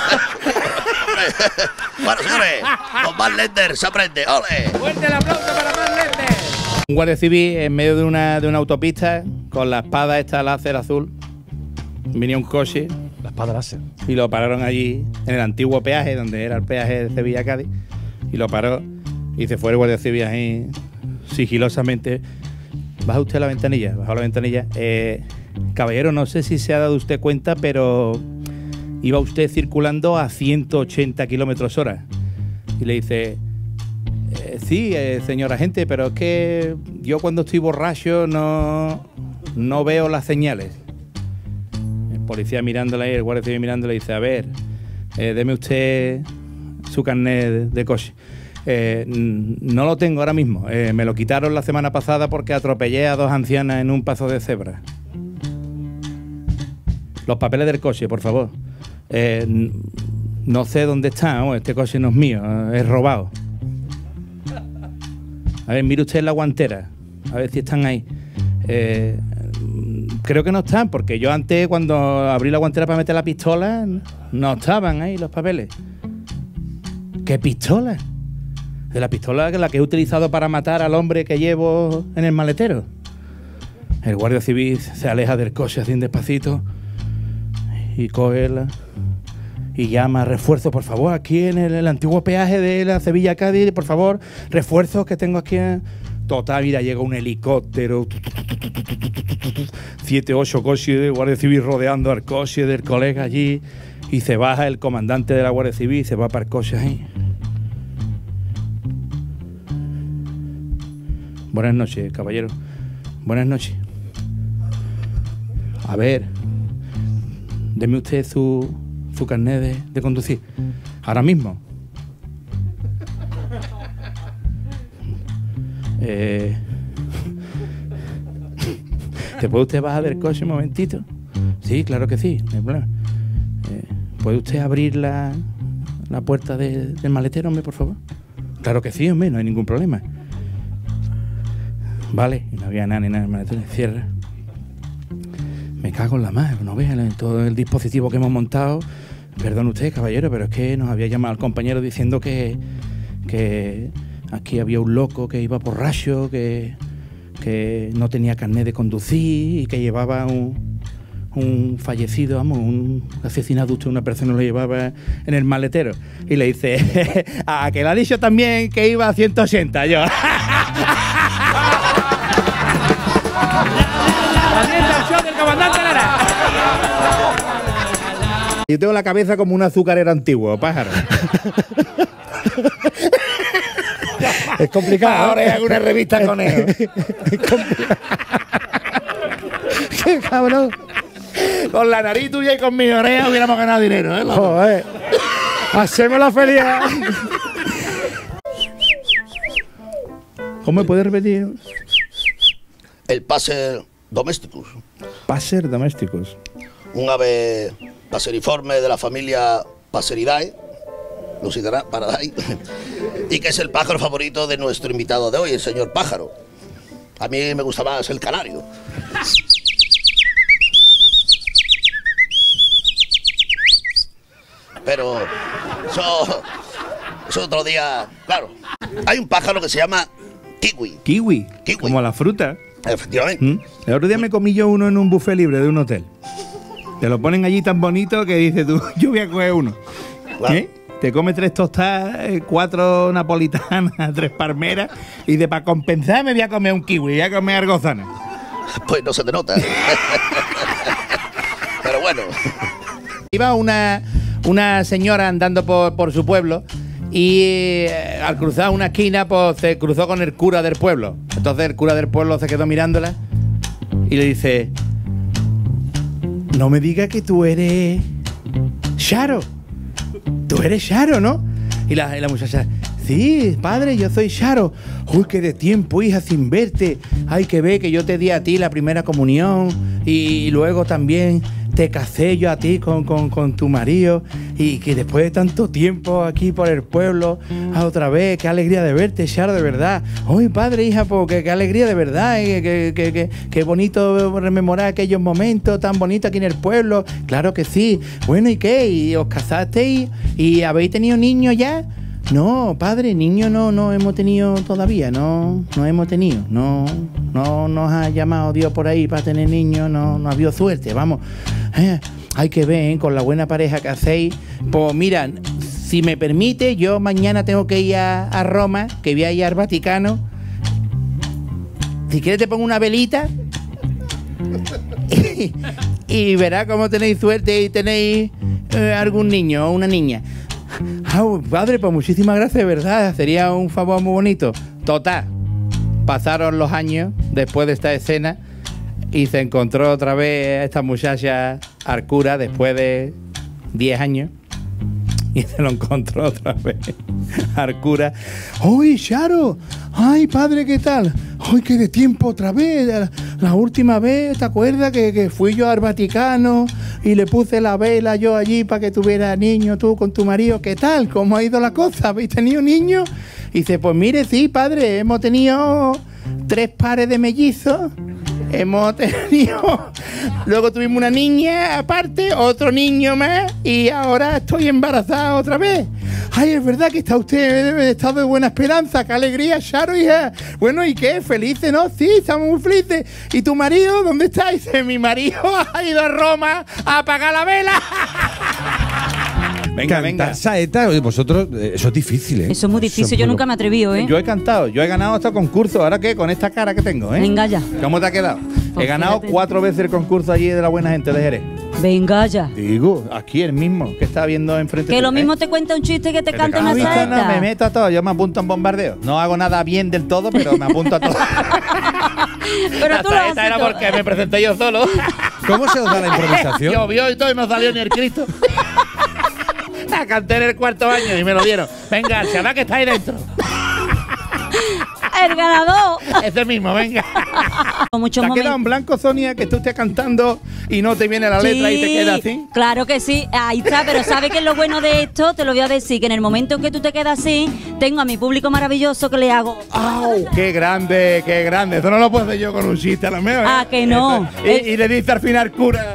Bueno, señores, con Mark Lender se aprende. ¡Ole! ¡Fuerte el aplauso para Mark Lender! Un guardia civil en medio de una, de una autopista con la espada esta láser azul. Venía un coche. La espada láser. Y lo pararon allí en el antiguo peaje, donde era el peaje de Sevilla-Cádiz. Y lo paró y se fue el guardia civil ahí sigilosamente. Baja usted la ventanilla, bajó la ventanilla. Eh, caballero, no sé si se ha dado usted cuenta, pero iba usted circulando a ciento ochenta kilómetros hora. Y le dice, eh, sí, eh, señor agente, pero es que yo cuando estoy borracho no, no veo las señales. El policía mirándole ahí, el guardia civil mirándole, dice, a ver, eh, deme usted su carnet de, de coche. Eh, no lo tengo ahora mismo. Eh, me lo quitaron la semana pasada porque atropellé a dos ancianas en un paso de cebra. Los papeles del coche, por favor. Eh, n- no sé dónde está, oh, este coche no es mío, eh, es robado. A ver, mire usted la guantera, a ver si están ahí. Eh, creo que no están, porque yo antes cuando abrí la guantera para meter la pistola, no estaban ahí los papeles. ¿Qué pistola? De la pistola que la que he utilizado para matar al hombre que llevo en el maletero. El guardia civil se aleja del coche así despacito y coge la, y llama refuerzo, por favor, aquí en el, el antiguo peaje de la Sevilla-Cádiz, por favor, refuerzos que tengo aquí. En... Total, mira, llega un helicóptero, siete, ocho coches de guardia civil rodeando al coche del colega allí, y se baja el comandante de la Guardia Civil y se va para el coche ahí. Buenas noches, caballero. Buenas noches. A ver, deme usted su, su carnet de, de conducir. Ahora mismo. Eh, ¿Te puede usted bajar del coche un momentito? Sí, claro que sí, no hay problema. Eh, ¿Puede usted abrir la, la puerta de, del maletero, hombre, por favor? Claro que sí, hombre, no hay ningún problema. Vale, y no había nada ni nada en el maletero, cierra. Me cago en la madre, no vean en todo el dispositivo que hemos montado. Perdón usted, caballero, pero es que nos había llamado el compañero diciendo que, que aquí había un loco que iba borracho, que, que no tenía carnet de conducir y que llevaba un, un fallecido, vamos, un asesinado usted, una persona lo llevaba en el maletero. Y le dice, a que le ha dicho también que iba a ciento ochenta, yo. Del comandante Lara. Yo tengo la cabeza como un azucarero antiguo, pájaro. Es complicado. Ahora es una revista conejo. Es complicado. ¡Qué cabrón! Con la nariz tuya y con mi oreja hubiéramos ganado dinero, ¿eh? Joder. Hacemos la feria. ¿Cómo me puedes repetir? El Passer domesticus. Passer domesticus. Un ave passeriforme de la familia Passeridae, Lucidarae, y que es el pájaro favorito de nuestro invitado de hoy, el señor Pájaro. A mí me gusta más el canario. Pero eso, eso otro día, claro. Hay un pájaro que se llama kiwi. Kiwi. Kiwi. Como la fruta. Efectivamente. ¿Mm? El otro día me comí yo uno en un buffet libre de un hotel. Te lo ponen allí tan bonito que dices tú, yo voy a coger uno. Claro. ¿Eh? Te comes tres tostadas, cuatro napolitanas, tres palmeras y de para compensar me voy a comer un kiwi, voy a comer argozana. Pues no se te nota. Pero bueno. Iba una, una señora andando por, por su pueblo y eh, al cruzar una esquina pues se cruzó con el cura del pueblo. Entonces el cura del pueblo se quedó mirándola y le dice: no me digas que tú eres Charo. Tú eres Charo, ¿no? Y la, y la muchacha: sí, padre, yo soy Charo. Uy, qué de tiempo, hija, sin verte. Hay que ver que yo te di a ti la primera comunión y luego también te casé yo a ti con, con, con tu marido, y que después de tanto tiempo aquí por el pueblo, a otra vez, qué alegría de verte, Charo, de verdad. Uy, padre, hija, porque qué alegría de verdad, y que, que, que, que bonito rememorar aquellos momentos tan bonitos aquí en el pueblo. Claro que sí. Bueno, ¿y qué? ¿Y os casasteis? ¿Y habéis tenido niños ya? No, padre, niños no, no hemos tenido todavía, no, no hemos tenido, no, no nos ha llamado Dios por ahí para tener niños, no, no ha habido suerte, vamos. Eh, hay que ver, ¿eh? Con la buena pareja que hacéis. Pues mira, si me permite, yo mañana tengo que ir a, a Roma, que voy a ir al Vaticano. Si quieres te pongo una velita y, y verás cómo tenéis suerte y tenéis eh, algún niño o una niña. Ah, padre, pues muchísimas gracias, de verdad, sería un favor muy bonito. Total, pasaron los años después de esta escena y se encontró otra vez a esta muchacha al cura después de diez años y se lo encontró otra vez al cura. ¡Uy, Charo! ¡Ay, padre, qué tal! ¡Ay, qué de tiempo otra vez! La, la última vez, ¿te acuerdas que, que fui yo al Vaticano y le puse la vela yo allí para que tuviera niño tú con tu marido. ¿Qué tal? ¿Cómo ha ido la cosa? ¿Habéis tenido niños? Y dice, pues mire, sí, padre, hemos tenido tres pares de mellizos. Hemos tenido, luego tuvimos una niña aparte, otro niño más y ahora estoy embarazada otra vez. Ay, es verdad que está usted en estado de buena esperanza, qué alegría, Charo, hija. Bueno, ¿y qué? ¿Felices, no? Sí, estamos muy felices. ¿Y tu marido? ¿Dónde está? Dice, mi marido ha ido a Roma a apagar la vela. Venga, Cantar venga. saeta, oye, vosotros, eh, eso es difícil, ¿eh? Eso es muy difícil, yo nunca me atreví, ¿eh? Yo he cantado, yo he ganado estos concursos. ¿Ahora qué? Con esta cara que tengo, ¿eh? Venga ya. ¿Cómo te ha quedado? Pues he ganado fíjate. cuatro veces el concurso allí de la buena gente de Jerez. Venga ya. Digo, aquí el mismo, que está viendo enfrente. Que lo ¿eh? mismo te cuenta un chiste que te canta ¿Has una visto? saeta. No, me meto a todo, yo me apunto en bombardeo. No hago nada bien del todo, pero me apunto a todo. Pero la tú lo saeta haces era todo. porque me presenté yo solo. ¿Cómo se os da la improvisación? Llovió y todo y no salió ni el Cristo. La canté en el cuarto año y me lo dieron. Venga, se da que está ahí dentro. El ganador. Ese mismo, venga. Con muchos ¿Te ha momentos. quedado en blanco, Sonia, que tú estés cantando y no te viene la letra y te queda así? Claro que sí, ahí está, pero ¿sabes qué es lo bueno de esto? Te lo voy a decir, que en el momento en que tú te quedas así, tengo a mi público maravilloso que le hago... ¡Au! ¡Qué grande, qué grande! Eso no lo puedo hacer yo con un chiste a lo mejor. ¿eh? Ah, que no. Eso- y, y le dice al final cura.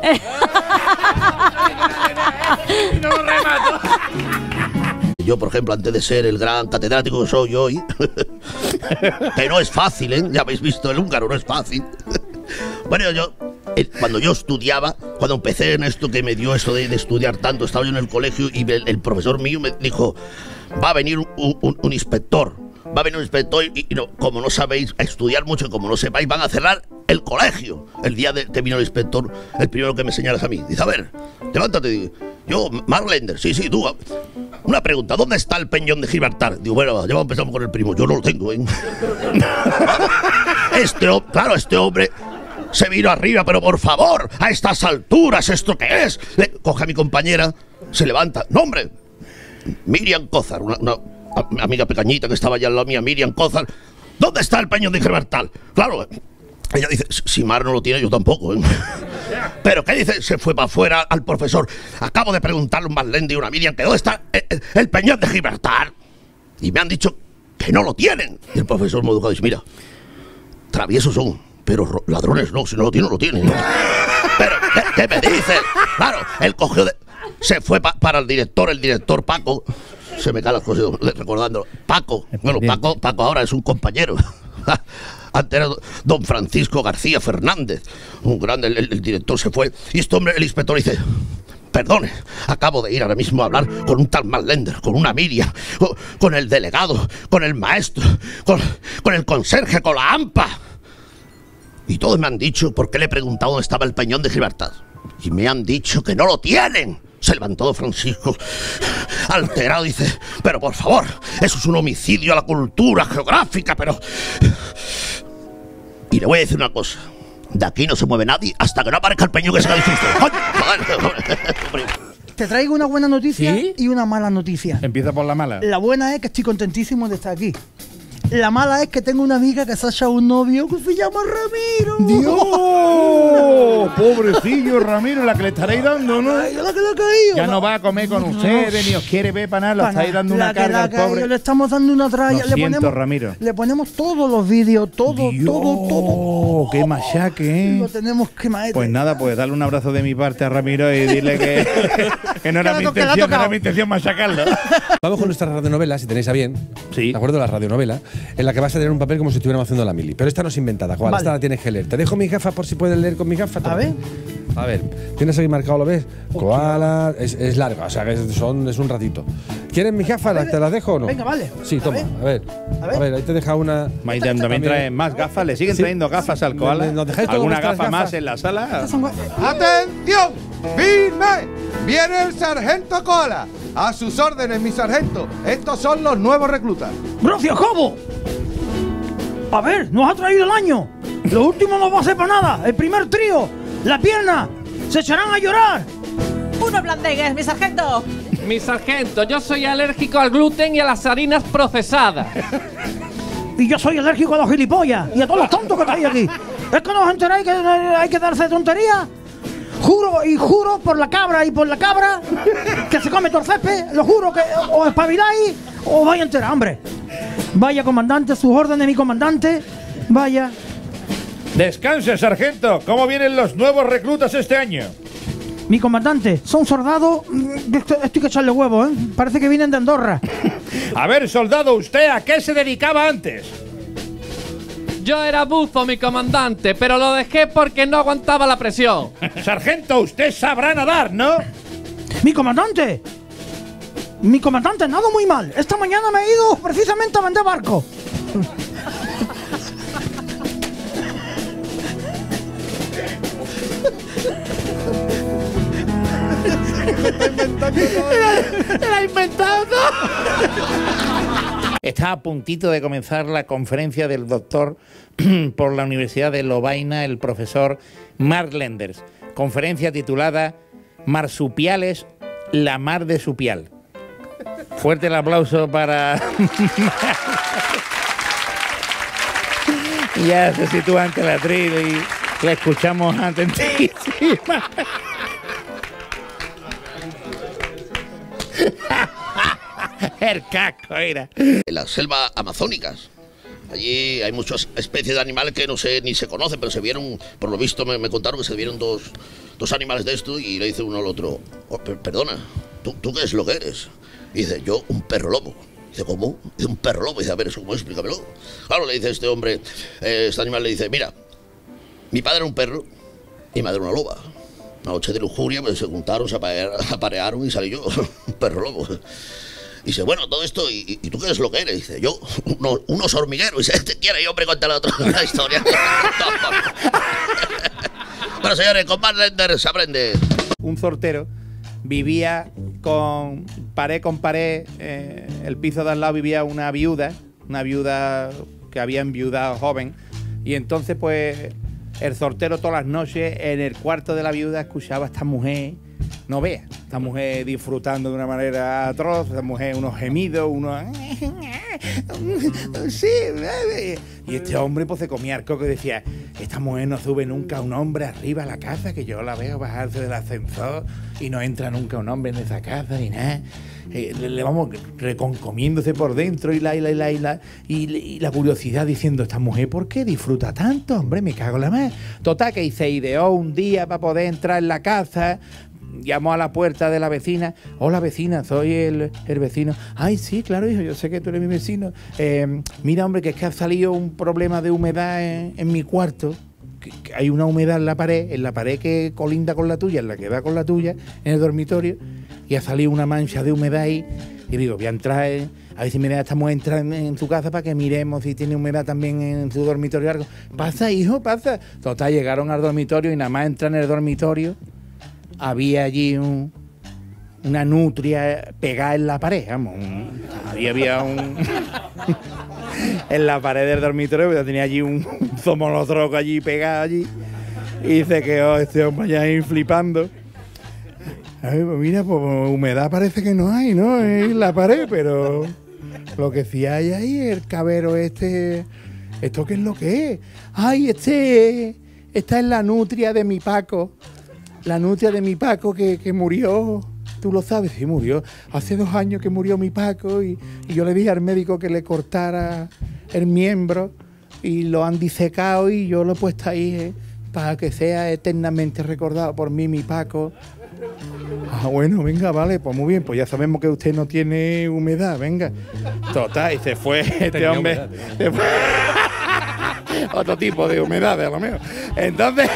Y no lo remato. Yo, por ejemplo, antes de ser el gran catedrático que soy hoy, que no es fácil, ¿eh? Ya habéis visto el húngaro, no es fácil. Bueno, yo, eh, cuando yo estudiaba, cuando empecé en esto que me dio esto de, de estudiar tanto, estaba yo en el colegio y el, el profesor mío me dijo, va a venir un, un- un inspector, va a venir un inspector y, y no, como no sabéis estudiar mucho, como no sepáis, van a cerrar el colegio. El día de que vino el inspector, el primero que me señalas a mí, dice, a ver, levántate, digo, yo, Mark Lender, sí, sí, tú, una pregunta, ¿dónde está el peñón de Gibraltar? Digo, bueno, ya empezamos con el primo, yo no lo tengo, ¿eh? Este hombre, claro, este hombre se vino arriba, pero por favor, a estas alturas, ¿esto qué es? Le coge a mi compañera, se levanta, no, hombre, Miriam Cózar, una, una a- amiga pequeñita que estaba allá al lado mía, Miriam Cózar, ¿dónde está el peñón de Gibraltar? Claro, ella dice, si Mar no lo tiene, yo tampoco, ¿eh? ¿Pero qué dice? Se fue para afuera al profesor. Acabo de preguntarle a un Marlende y una Miriam que dónde está el, el- el peñón de Gibraltar. Y me han dicho que no lo tienen. Y el profesor me educado dice, mira, traviesos son, pero ro- ladrones no, si no lo tienen, no lo tienen. Pero, ¿qué, qué me dices? Claro, él cogió de... Se fue pa- para el director, el director Paco. Se me caen las cosas recordándolo. Paco, bueno, Paco, Paco ahora es un compañero. Antes era don Francisco García Fernández, un grande, el, el- el director se fue. Y este hombre, el inspector, dice, perdone, acabo de ir ahora mismo a hablar con un tal Marlender, con una Miriam, con, con el delegado, con el maestro, con, con el conserje, con la AMPA. Y todos me han dicho, porque le he preguntado dónde estaba el peñón de Gibraltar. Y me han dicho que no lo tienen. Se levantó don Francisco, alterado, dice, pero por favor, eso es un homicidio a la cultura geográfica, pero... Y le voy a decir una cosa. De aquí no se mueve nadie hasta que no aparezca el peñón que se ha dijiste. Te traigo una buena noticia y una mala noticia. Empieza por la mala. La buena es que estoy contentísimo de estar aquí. La mala es que tengo una amiga que se ha echado un novio que se llama Ramiro. ¡Dios! Pobrecillo Ramiro, la que le estaréis dando, ¿no? Ay, la que le ha caído. Ya no va a comer con ustedes, ni os quiere ver para nada, lo Para estáis nada. dando La una que le carga ha al caído, pobre. Le estamos dando una tralla. Lo le siento, ponemos, Ramiro. Le ponemos todos los vídeos, todo, todo, todo. ¡Oh, qué machaque, Lo eh! tenemos que maete. Pues nada, pues darle un abrazo de mi parte a Ramiro y dile que, que no era Que mi la to- que la ha intención, no era tocado. mi intención machacarlo. Vamos con nuestra radionovela, si tenéis a bien. Sí. ¿De acuerdo? La radionovela, en la que vas a tener un papel como si estuviéramos haciendo la mili. Pero esta no es inventada, Juan. Vale. Esta la tienes que leer. Te dejo mis gafas por si puedes leer con mis gafas. A ver. A ver, tienes aquí marcado, ¿lo ves? Koala, es, es larga, o sea que es, son, es un ratito. ¿Quieres mis gafas? ¿Las- ¿Te las dejo o no? Venga, vale. Sí, toma, a ver. A ver, ahí te deja una. Maite, también traen más gafas, le siguen Sí. trayendo gafas al koala. ¿Nos dejáis todas ¿Alguna vuestras gafa gafas? más en la sala? ¡Atención! ¡Firme! ¡Viene el sargento Koala! A sus órdenes, mi sargento. Estos son los nuevos reclutas. ¡Gracias, Cabo! A ver, nos ha traído el año. Lo último no va a ser para nada. El primer trío, la pierna, se echarán a llorar. Uno blandegues, mi sargento. Mi sargento, yo soy alérgico al gluten y a las harinas procesadas. Y yo soy alérgico a los gilipollas y a todos los tontos que estáis aquí. ¿Es que no os enteráis que hay que darse tonterías? Juro y juro por la cabra y por la cabra que se come todo el césped. Lo juro que o espabiláis o vais a enterar, hombre. Vaya, comandante, sus órdenes, mi comandante. Vaya. Descanse, sargento. ¿Cómo vienen los nuevos reclutas este año? Mi comandante, son soldados. Esto, esto hay que echarle huevos, ¿eh? Parece que vienen de Andorra. A ver, soldado, ¿usted a qué se dedicaba antes? Yo era buzo, mi comandante, pero lo dejé porque no aguantaba la presión. Sargento, usted sabrá nadar, ¿no? Mi comandante. Mi comandante, nado muy mal. Esta mañana me he ido precisamente a vender barco. ¡Era inventado! Está a puntito de comenzar la conferencia del doctor por la Universidad de Lovaina, el profesor Mark Lenders. Conferencia titulada Marsupiales, la mar de Supial. Fuerte el aplauso para... Ya se sitúa ante la atril y la escuchamos atentísima. El casco era. En la selva amazónicas. Allí hay muchas especies de animales que no sé ni se conocen, pero se vieron, por lo visto me, me contaron que se vieron dos, dos animales de estos y le dice uno al otro, oh, per perdona, ¿tú, ¿tú qué es lo que eres? Y dice, yo un perro lobo. Dice, ¿cómo? Dice, un perro lobo. Dice, a ver, ¿eso cómo? Explícamelo. Claro, le dice este hombre, eh, este animal le dice, mira, mi padre era un perro y mi madre una loba. Una noche de lujuria, pues se juntaron, se aparearon y salí yo, un perro lobo. Y dice, bueno, todo esto, ¿y, y tú qué es lo que eres? Dice, yo, uno, unos hormigueros. Y dice, te quiere, y hombre, cuéntale otra la historia. Bueno, señores, con Mark Lenders se aprende. Un zortero vivía con pared con pared, eh, el piso de al lado vivía una viuda, una viuda que había enviudado joven, y entonces pues el zortero todas las noches en el cuarto de la viuda escuchaba a esta mujer, no vea, esta mujer disfrutando de una manera atroz, esta mujer unos gemidos, unos... Sí, y este hombre pues se comía el coco y decía, esta mujer no sube nunca un hombre arriba a la casa, que yo la veo bajarse del ascensor y no entra nunca un hombre en esa casa ni nada. Eh, le, le vamos reconcomiéndose por dentro y la, y la, y la, y la, y, y la curiosidad diciendo, esta mujer, ¿por qué disfruta tanto? Hombre, me cago en la madre. Total, que se ideó un día para poder entrar en la casa. Llamó a la puerta de la vecina. Hola, vecina, soy el, el vecino. Ay, sí, claro, hijo, yo sé que tú eres mi vecino. Eh, mira, hombre, que es que ha salido un problema de humedad en, en mi cuarto. Que, que hay una humedad en la pared, en la pared que colinda con la tuya, en la que da con la tuya, en el dormitorio. Y ha salido una mancha de humedad ahí. Y digo, voy a entrar, eh, a ver si me estamos entrando en, en su casa para que miremos si tiene humedad también en su dormitorio. Algo. Pasa, hijo, pasa. Total, llegaron al dormitorio y nada más entran en el dormitorio. Había allí un, una nutria pegada en la pared, vamos. Un, había, había un... en la pared del dormitorio, pero tenía allí un, un zomolotroco allí pegado allí. Y se quedó este hombre ya ahí flipando. Ay, pues mira, pues humedad parece que no hay, ¿no? En la pared, pero lo que sí hay ahí es el cabero este. ¿Esto qué es lo que es? Ay, este... Esta es la nutria de mi Paco. La nutria de mi Paco que, que murió, tú lo sabes, sí murió. Hace dos años que murió mi Paco y, y yo le dije al médico que le cortara el miembro y lo han disecado y yo lo he puesto ahí eh, para que sea eternamente recordado por mí, mi Paco. Ah, bueno, venga, vale, pues muy bien, pues ya sabemos que usted no tiene humedad, venga. Total, y se fue este Tenía hombre. Se fue. Otro tipo de humedad, a lo mejor. Entonces...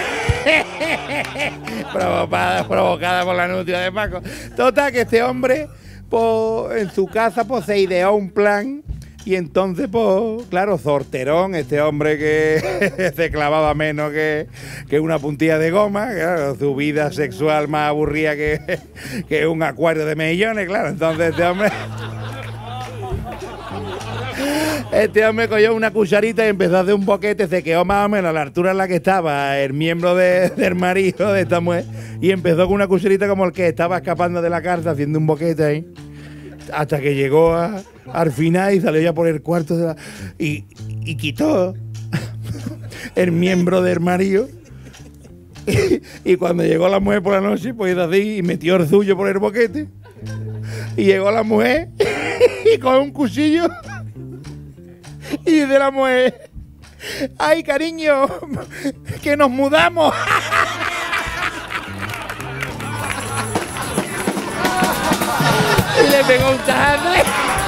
provocada, provocada por la nutria de Paco. Total, que este hombre pues, en su casa pues, se ideó un plan y entonces, pues, claro, sorterón, este hombre que se clavaba menos que, que una puntilla de goma, claro, su vida sexual más aburrida que, que un acuario de mejillones, claro, entonces este hombre... Este hombre cogió una cucharita y empezó a hacer un boquete, se quedó más o menos a la altura en la que estaba el miembro de, del marido de esta mujer y empezó con una cucharita como el que estaba escapando de la cárcel haciendo un boquete ahí hasta que llegó a, al final y salió ya por el cuarto de la, y, y quitó el miembro del marido Y, y cuando llegó la mujer por la noche, pues hizo así y metió el suyo por el boquete. Y llegó la mujer y con un cuchillo y dice la mujer: ¡ay, cariño! ¡Que nos mudamos! Y le pegó un tajazo.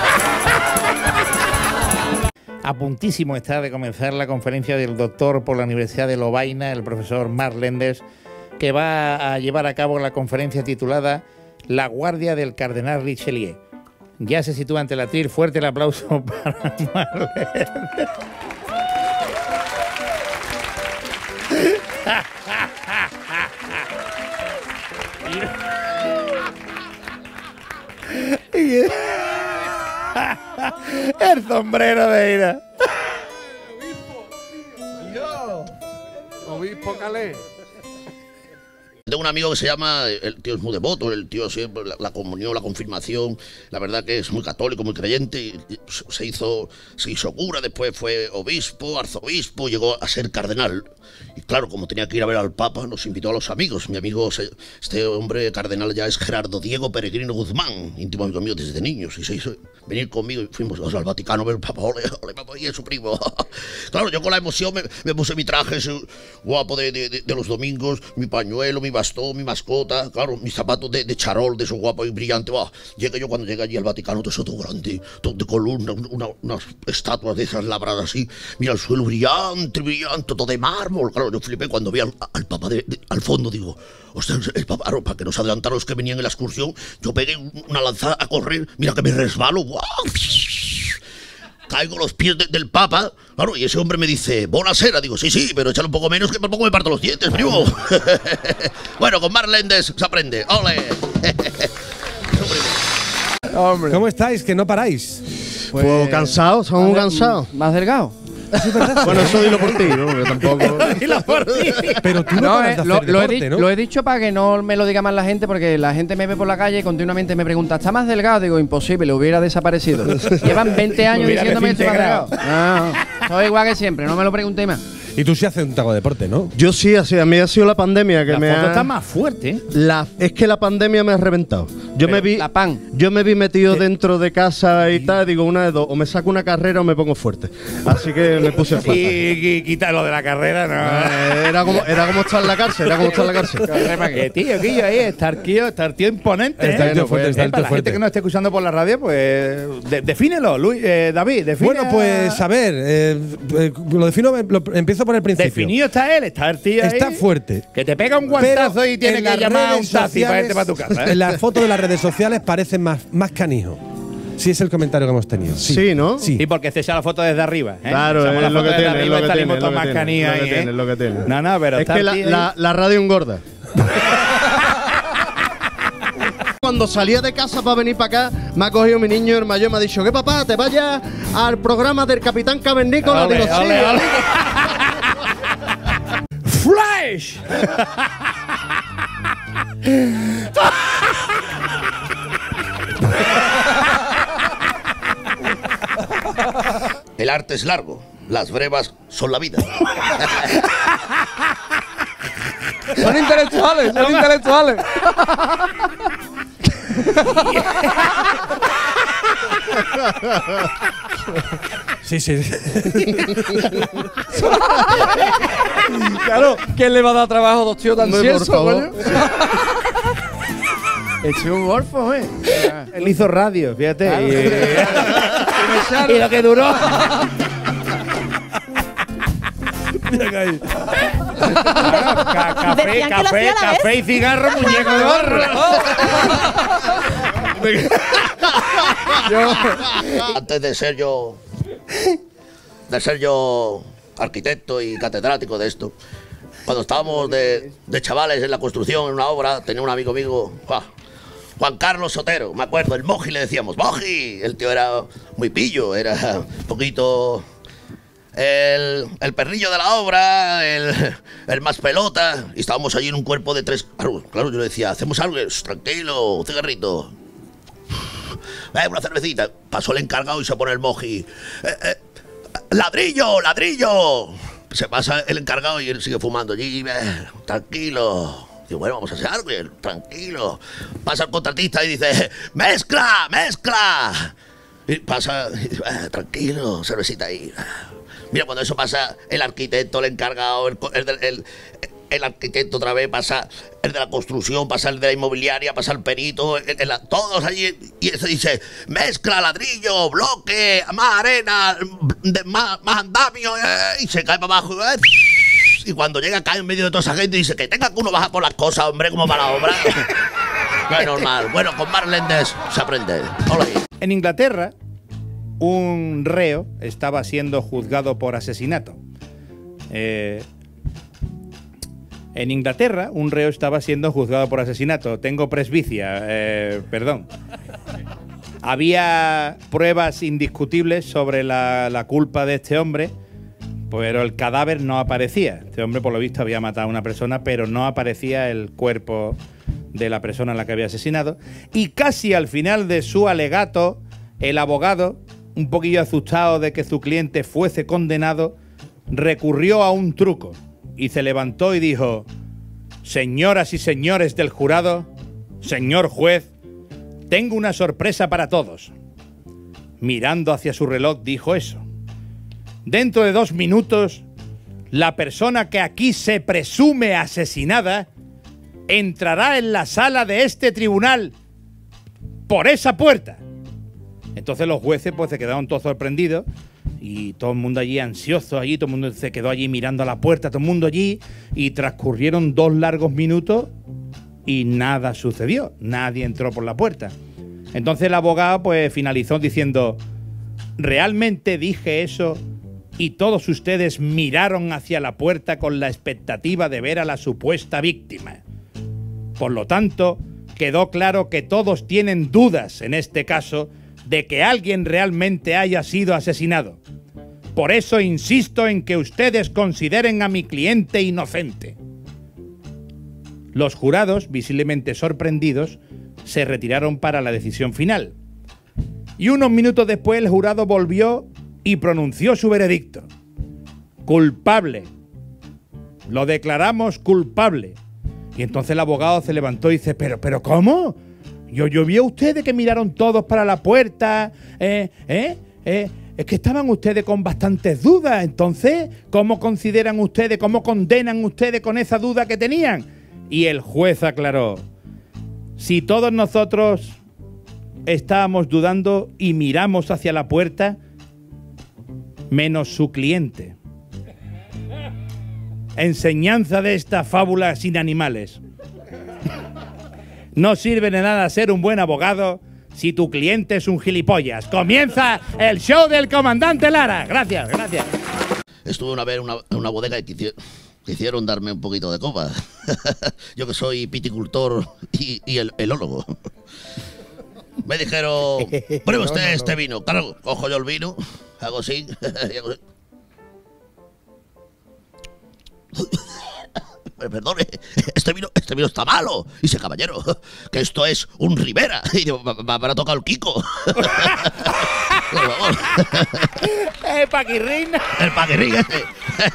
A puntísimo está de comenzar la conferencia del doctor por la Universidad de Lovaina, el profesor Mark Lenders, que va a llevar a cabo la conferencia titulada La guardia del cardenal Richelieu. Ya se sitúa ante la atril. Fuerte el aplauso para Mark Lenders. El sombrero de ira. Yo, obispo Calé. Tengo un amigo que se llama, el tío es muy devoto, el tío siempre, la, la comunión, la confirmación, la verdad que es muy católico, muy creyente, y, y se hizo, se hizo cura, después fue obispo, arzobispo, llegó a ser cardenal. Y claro, como tenía que ir a ver al Papa, nos invitó a los amigos. Mi amigo, este hombre cardenal ya es Gerardo Diego Peregrino Guzmán, íntimo amigo mío desde niños, y se hizo venir conmigo y fuimos al Vaticano a ver al Papa. Ole, ole, Papa, y es su primo. Claro, yo con la emoción me, me puse mi traje ese guapo de, de, de, de los domingos, mi pañuelo, mi bastón, mi mascota, claro, mis zapatos de, de charol, de esos guapos y brillantes. Bah, llegué yo cuando llegué allí al Vaticano, todo eso todo grande, todo de columna, una, unas estatuas de esas labradas así, mira el suelo brillante, brillante, todo de mármol. Claro, yo flipé cuando vi al, al Papa de, de, al fondo, digo, hostia, el Papa, claro, para que nos adelantaran los que venían en la excursión, yo pegué una lanzada a correr, mira que me resbalo, ¡guau! Caigo a los pies de, del Papa, claro, y ese hombre me dice, buonasera, digo, sí, sí, pero échale un poco menos que por poco me parto los dientes, primo. Bueno, con Mark Lenders se aprende, ole. Hombre. ¿Cómo estáis? Que no paráis. Pues, pues cansados, estamos muy cansados. ¿Más delgado? Bueno, eso dilo por ti, ¿no? Porque tampoco. Dilo por ti. Pero tú no, no, paras eh, de lo, hacer lo, deporte, he di- ¿no? lo he dicho para que no me lo diga más la gente, porque la gente me ve por la calle y continuamente me pregunta, ¿está más delgado? Digo, imposible, hubiera desaparecido. Llevan veinte años Hubiera diciéndome que estoy más delgado. desintegrado. No, soy igual que siempre, no me lo pregunté más. Y tú sí haces un taco de deporte, ¿no? Yo sí, así, a mí ha sido la pandemia que La me foto ha… está más fuerte, ¿eh? La, es que la pandemia me ha reventado. Yo Pero me vi, la pan. yo me vi metido dentro de casa y tal. Digo, una de dos, o me saco una carrera o me pongo fuerte. Así que me puse fuerte. Y, y quita lo de la carrera, no. Eh, era como, era como estar en la cárcel, era como estar en la cárcel. Que tío, tío, ahí, estar tío, estar tío imponente. Está el tío ¿eh? fuerte, está el Para tío la fuerte. gente que no esté escuchando por la radio, pues de- defínelo, Luis, eh, David, define. Bueno, pues a ver, eh, eh, lo defino, lo, empiezo por el principio. Definido está él, está el tío Está ahí, fuerte. que te pega un guantazo Pero y tiene en que las llamar a un redes taxi para sociales- irte para tu casa. ¿eh? En las fotos de las redes sociales parecen más, más canijo. Sí, es el comentario que hemos tenido. Sí, Sí, ¿no? Sí. Y porque se echa la foto desde arriba. ¿eh? Claro, Echamos es la lo foto que desde tiene, es arriba lo y que salimos tiene, todos es lo más que tiene, canillas es lo ahí, que ¿eh? tiene, es lo que tiene. No, no, pero Es está que el la, tío ahí. la, la radio engorda. Cuando salía de casa para venir para acá, me ha cogido mi niño, el mayor, me ha dicho, ¿qué papá? ¿Te vayas al programa del Capitán Cavernícola? Ole, Digo, sí. ole, ole. ¡Flash! El arte es largo, las brevas son la vida. Son intelectuales, son intelectuales. Sí, sí. Claro, ¿quién le va a dar trabajo a dos tíos tan Hombre, por ciertos, favor. coño? Este es un golfo, ¿eh? Él hizo radio, fíjate. Claro. Y, y lo que duró. Mira que ahí. Ca- café, Decían que lo café, hacía a la café vez. y cigarro, muñeco de barro. Antes de ser yo. De ser yo arquitecto y catedrático de esto. Cuando estábamos de, de chavales en la construcción, en una obra, tenía un amigo mío, ¡buah! Juan Carlos Sotero, me acuerdo, el Moji le decíamos, ¡Moji! El tío era muy pillo, era un poquito. El, el perrillo de la obra, el, el más pelota, y estábamos allí en un cuerpo de tres. Claro, claro, yo le decía, hacemos algo, tranquilo, un cigarrito. Eh, una cervecita. Pasó el encargado y se pone el Moji. Eh, eh, ¡Ladrillo, ladrillo! se pasa el encargado y él sigue fumando allí, eh, tranquilo. Digo, bueno, vamos a hacer algo, y él, tranquilo. Pasa el contratista y dice, ¡mezcla, mezcla! Y pasa, y dice, eh, tranquilo, cervecita ahí. Mira, cuando eso pasa, el arquitecto, el encargado, el, el, el, el arquitecto otra vez, pasa el de la construcción, pasa el de la inmobiliaria, pasa el perito, el, el, todos allí, y eso dice, mezcla, ladrillo, bloque, más arena, de, más, más andamio, eh, y se cae para abajo, eh, y cuando llega cae en medio de toda esa gente y dice, que tenga que uno bajar por las cosas, hombre, como para la obra. No es normal. Bueno, con Mark Lenders se aprende. Hola. En Inglaterra, un reo estaba siendo juzgado por asesinato. Eh, en Inglaterra, un reo estaba siendo juzgado por asesinato. Tengo presbicia, eh, perdón. Había pruebas indiscutibles sobre la, la culpa de este hombre, pero el cadáver no aparecía. Este hombre, por lo visto, había matado a una persona, pero no aparecía el cuerpo de la persona a la que había asesinado. Y casi al final de su alegato, el abogado, un poquillo asustado de que su cliente fuese condenado, recurrió a un truco y se levantó y dijo: señoras y señores del jurado, señor juez, tengo una sorpresa para todos. Mirando hacia su reloj dijo eso. Dentro de dos minutos, la persona que aquí se presume asesinada entrará en la sala de este tribunal por esa puerta. Entonces los jueces pues se quedaron todos sorprendidos y todo el mundo allí ansioso, allí todo el mundo se quedó allí mirando a la puerta, todo el mundo allí, y transcurrieron dos largos minutos y nada sucedió, nadie entró por la puerta. Entonces el abogado pues finalizó diciendo: ¿realmente dije eso y todos ustedes miraron hacia la puerta con la expectativa de ver a la supuesta víctima? Por lo tanto, quedó claro que todos tienen dudas en este caso de que alguien realmente haya sido asesinado. Por eso insisto en que ustedes consideren a mi cliente inocente. Los jurados, visiblemente sorprendidos, se retiraron para la decisión final. Y unos minutos después el jurado volvió y pronunció su veredicto. Culpable. Lo declaramos culpable. Y entonces el abogado se levantó y dice: ¿Pero, pero cómo? Yo, yo vi a ustedes que miraron todos para la puerta. Eh, eh, eh, es que estaban ustedes con bastantes dudas. Entonces, ¿cómo consideran ustedes, cómo condenan ustedes con esa duda que tenían? Y el juez aclaró: si todos nosotros estábamos dudando y miramos hacia la puerta, menos su cliente. Enseñanza de esta fábula sin animales. No sirve de nada ser un buen abogado si tu cliente es un gilipollas. Comienza el show del comandante Lara. Gracias, gracias. Estuve una vez en una, en una bodega y quisi- quisieron darme un poquito de copa. Yo que soy piticultor y, y el elólogo. Me dijeron: pruebe usted no, no, este no. vino. Claro, cojo yo el vino, hago así, y hago así. Perdone, este vino, este vino está malo. Y dice: caballero, que esto es un Ribera. Y digo: me habrá tocado el Kiko. Por favor. El paquirrín. El paquirrín este.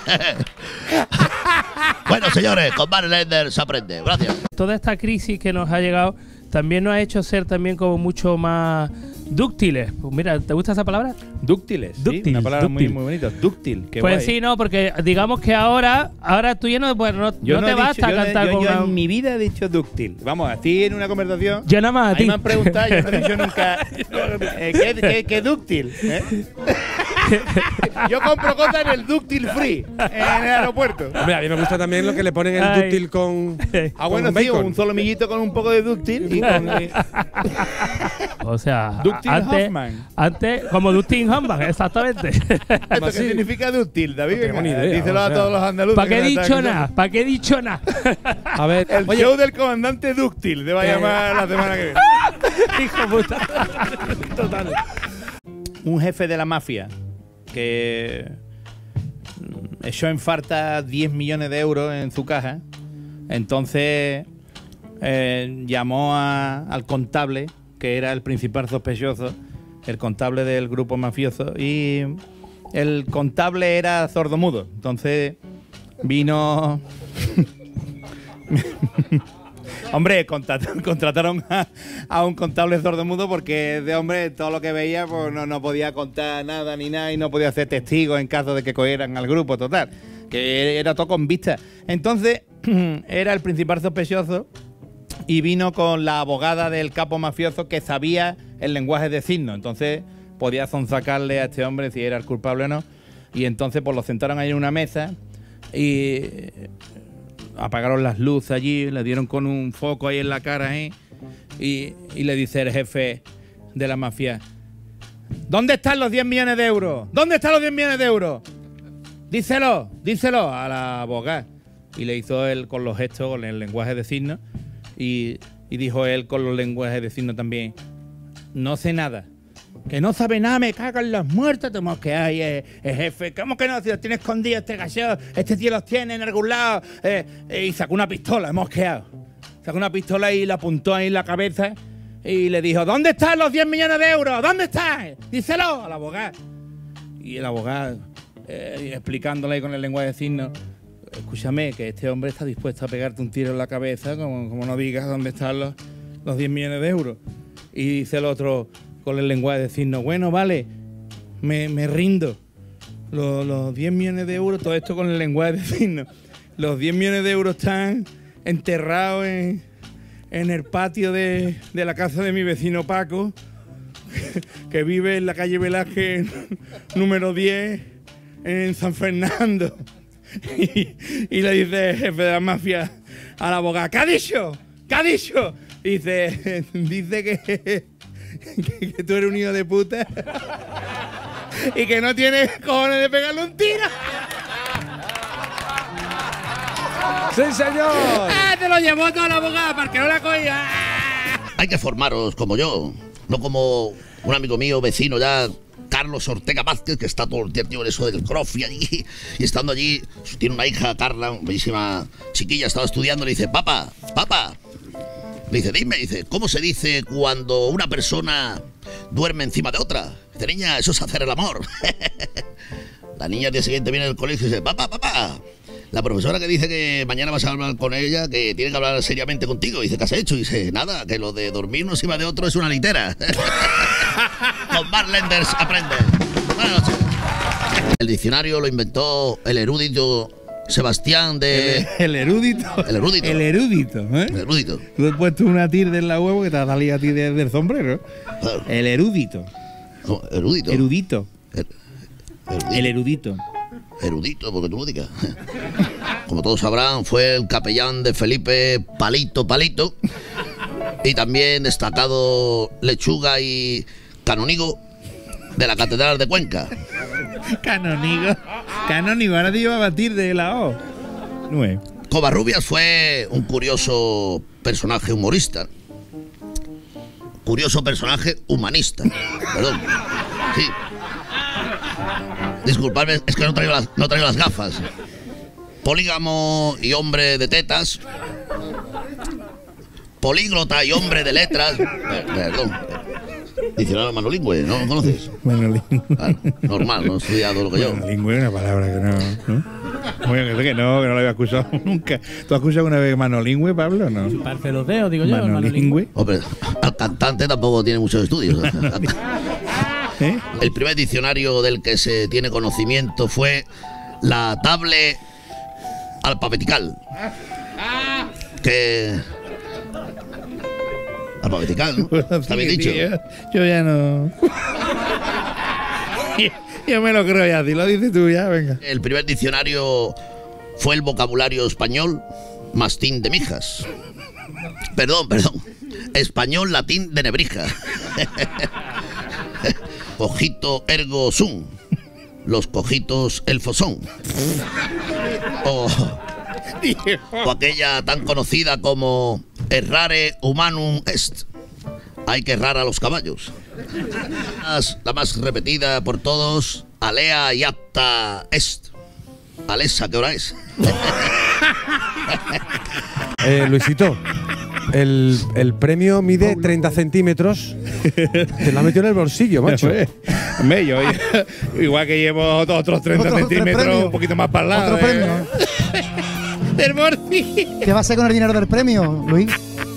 Bueno, señores, con Mark Lenders se aprende. Gracias. Toda esta crisis que nos ha llegado también nos ha hecho ser también como mucho más dúctiles. Pues mira, ¿te gusta esa palabra? Dúctiles, Dúctil, sí, una palabra dúctil. muy, muy bonita. Dúctil, qué Pues guay. sí, no, porque digamos que ahora, ahora tú ya no, bueno, no, Yo no no te he basta dicho- yo no- cantar yo- con yo una... en mi vida he dicho dúctil. Vamos, así en una conversación. Yo nada más a Ahí ti. me han preguntado, yo no he dicho nunca eh, ¿qué, qué, qué dúctil? ¿eh? Yo compro cosas en el dúctil free, en el aeropuerto. Hombre, a mí me gusta también lo que le ponen el Ay. dúctil con, Ah, bueno, con tío, bacon. un solomillito con un poco de dúctil y con... O sea, Dúctil antes, Hoffman. antes, como Dustin Hoffman, exactamente. ¿Esto qué significa dúctil, David? No tengo Venga, ni idea, díselo o a sea. todos los andaluces. ¿Para qué que he nos están dicho escuchando. nada? ¿Para qué he dicho nada? A ver, El oye, show del comandante dúctil le va a Eh. llamar la semana que viene. Hijo puta. Total. Un jefe de la mafia que mm, echó en falta diez millones de euros en su caja. Entonces eh, llamó a- al contable, que era el principal sospechoso, el contable del grupo mafioso, y el contable era sordomudo. Entonces vino... Hombre, contrataron, contrataron a, a un contable sordomudo porque de hombre todo lo que veía pues no, no podía contar nada ni nada y no podía hacer testigos en caso de que cogieran al grupo, total. Que era todo con vista. Entonces era el principal sospechoso y vino con la abogada del capo mafioso que sabía el lenguaje de signos. Entonces podía sonsacarle a este hombre si era el culpable o no. Y entonces pues lo sentaron ahí en una mesa y apagaron las luces allí, le dieron con un foco ahí en la cara, ¿eh? y, y le dice el jefe de la mafia: ¿dónde están los diez millones de euros? ¿Dónde están los diez millones de euros? Díselo, díselo a la abogada. Y le hizo él con los gestos, con el lenguaje de signos, y, y dijo él con los lenguajes de signos también: no sé nada. Que no sabe nada, me cago en los muertos, te mosqueas ahí, eh, eh, jefe. ¿Cómo que no? Si los tiene escondidos este gallo, este tío los tiene en algún lado. Eh, eh, y sacó una pistola, mosqueado. Sacó una pistola y la apuntó ahí en la cabeza y le dijo: ¿dónde están los diez millones de euros? ¿Dónde están? Díselo al abogado. Y el abogado, eh, explicándole ahí con el lenguaje de signos: escúchame, que este hombre está dispuesto a pegarte un tiro en la cabeza, como, como no digas dónde están los, los diez millones de euros. Y dice el otro con el lenguaje de signos: bueno, vale, me, me rindo. Los, los diez millones de euros, todo esto con el lenguaje de signos. Los diez millones de euros están enterrados en, en el patio de, de la casa de mi vecino Paco, que, que vive en la calle Velázquez número diez, en San Fernando. Y, y le dice el jefe de la mafia a la abogada: ¿qué ha dicho? ¿Qué ha dicho? Y dice, dice que... Que, que tú eres un hijo de puta y que no tienes cojones de pegarle un tiro. ¡Sí, señor! ¡Ah, te lo llevó toda la abogada para que no la cogía! Hay que formaros como yo, no como un amigo mío, vecino ya, Carlos Ortega Vázquez, que está todo el tiempo en eso del crofi allí, y estando allí, tiene una hija, Carla, una bellísima chiquilla, estaba estudiando, le dice: papá, papá. Le dice: dime, dice, ¿cómo se dice cuando una persona duerme encima de otra? Dice: niña, eso es hacer el amor. La niña al día siguiente viene del colegio y dice: papá, papá, la profesora que dice que mañana vas a hablar con ella, que tiene que hablar seriamente contigo. Dice: ¿qué has hecho? Dice: nada, que lo de dormir uno encima de otro es una litera. Con Mark Lenders aprende. Buenas noches. El diccionario lo inventó el erudito Sebastián de... El, el erudito. El erudito. El erudito, ¿eh? El erudito. Tú has puesto una tilde en la huevo que te ha salido a ti de- del sombrero. Claro. El erudito. No, erudito. Erudito. Er- erudito. El erudito. Erudito, porque tú lo digas. Como todos sabrán, fue el capellán de Felipe Palito Palito. Y también destacado lechuga y canónigo de la Catedral de Cuenca. Canónigo. Canónigo, ahora te iba a batir de la O. Nueve. Covarrubias fue un curioso personaje humorista. Curioso personaje humanista. Perdón. Sí. Disculpadme, es que no traigo las, no traigo las gafas. Polígamo y hombre de tetas. Políglota y hombre de letras. Perdón. Diccionario manolingüe, ¿no lo conoces? Manolingüe. Claro, normal, no he estudiado lo que yo. Manolingüe es una palabra que no. ¿no? Bueno, que no, que no lo había escuchado nunca. ¿Tú has escuchado alguna vez manolingüe, Pablo? No. Chuparse los dedos, digo yo. el Manolingüe. Hombre, el cantante tampoco tiene muchos estudios. ¿Eh? El primer diccionario del que se tiene conocimiento fue la Table Alfabetical. Que... Alfabetical, ¿no? ¿Está bien dicho? Tío, yo ya no... Yo me lo creo ya, si lo dices tú ya, venga. El primer diccionario fue el vocabulario español mastín de mijas. Perdón, perdón. Español latín de nebrija. Cogito ergo sum. Los cogitos elfos son. O, o aquella tan conocida como errare humanum est. Hay que errar a los caballos. La más repetida por todos, alea y apta est. Alesa, ¿qué hora es? Eh, Luisito, El, el premio mide treinta centímetros. Te lo ha metido en el bolsillo, macho. Hombre, yo igual que llevo otros treinta Otro- otro centímetros, premio. un poquito más para el lado. Otro eh. premio. Del bolsillo. ¿Qué va a hacer con el dinero del premio, Luis?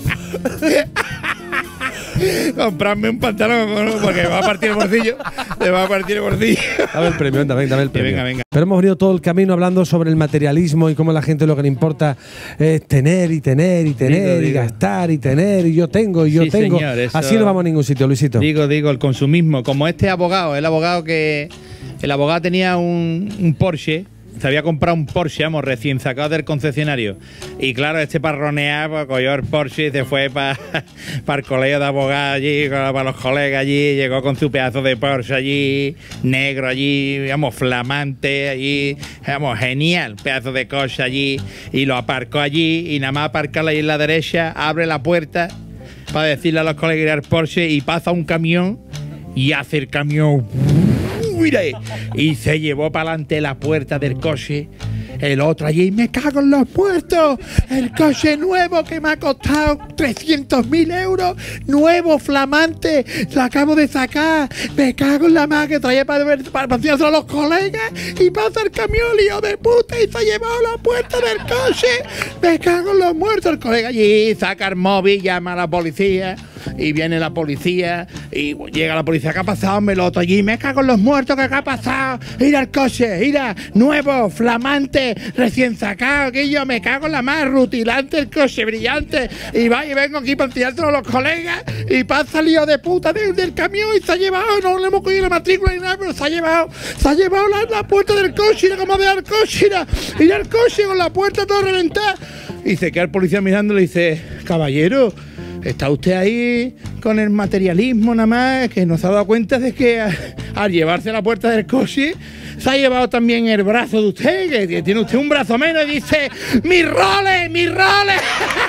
Comprarme un pantalón, ¿no? Porque me va a partir el bolsillo. Me va a partir el bolsillo. Dame el premio, anda, ven, dame el premio. Venga, venga. Pero hemos venido todo el camino hablando sobre el materialismo y cómo a la gente lo que le importa es tener y tener y tener Digo, y digo. gastar y tener y yo tengo y yo Sí, tengo. señor, eso- Así no vamos a ningún sitio, Luisito. Digo, digo, el consumismo. Como este abogado, el abogado que. El abogado tenía un, un Porsche. Se había comprado un Porsche, vamos, recién sacado del concesionario. Y claro, este parronear, pues cogió el Porsche y se fue para el colegio de abogados allí, para los colegas allí. Llegó con su pedazo de Porsche allí, negro allí, vamos, flamante allí. Vamos, genial, pedazo de coche allí. Y lo aparcó allí y nada más aparcarlo ahí en la derecha, abre la puerta para decirle a los colegas ir al Porsche y pasa un camión y hace el camión. Mira, y se llevó para adelante la puerta del coche. El otro allí, me cago en los muertos. El coche nuevo que me ha costado trescientos mil euros. Nuevo, flamante. Lo acabo de sacar. Me cago en la madre que traía para, ver- para, para enseñárselo a los colegas. Y pasa el camión, hijo de puta, y se ha llevado la puerta del coche. Me cago en los muertos. El colega allí saca el móvil, llama a la policía. Y viene la policía y llega la policía. ¿Qué ha pasado? Me lo otro allí. Me cago en los muertos. ¿Qué ha pasado? Ir al coche, mira, nuevo, flamante, recién sacado. Que yo me cago en la más rutilante, el coche brillante. Y va y vengo aquí para enseñárselo a los colegas. Y pasa el hijo de puta del, del camión y se ha llevado. No le hemos cogido la matrícula ni nada, pero se ha llevado. Se ha llevado la, la puerta del coche. Mira cómo deja el coche. Mira, mira el coche con la puerta toda reventada. Y se queda el policía mirándole y dice: caballero, ¿está usted ahí con el materialismo nada más? Que no se ha dado cuenta de que a- al llevarse la puerta del coche se ha llevado también el brazo de usted, que tiene usted un brazo menos, y dice: ¡mis roles, mis roles!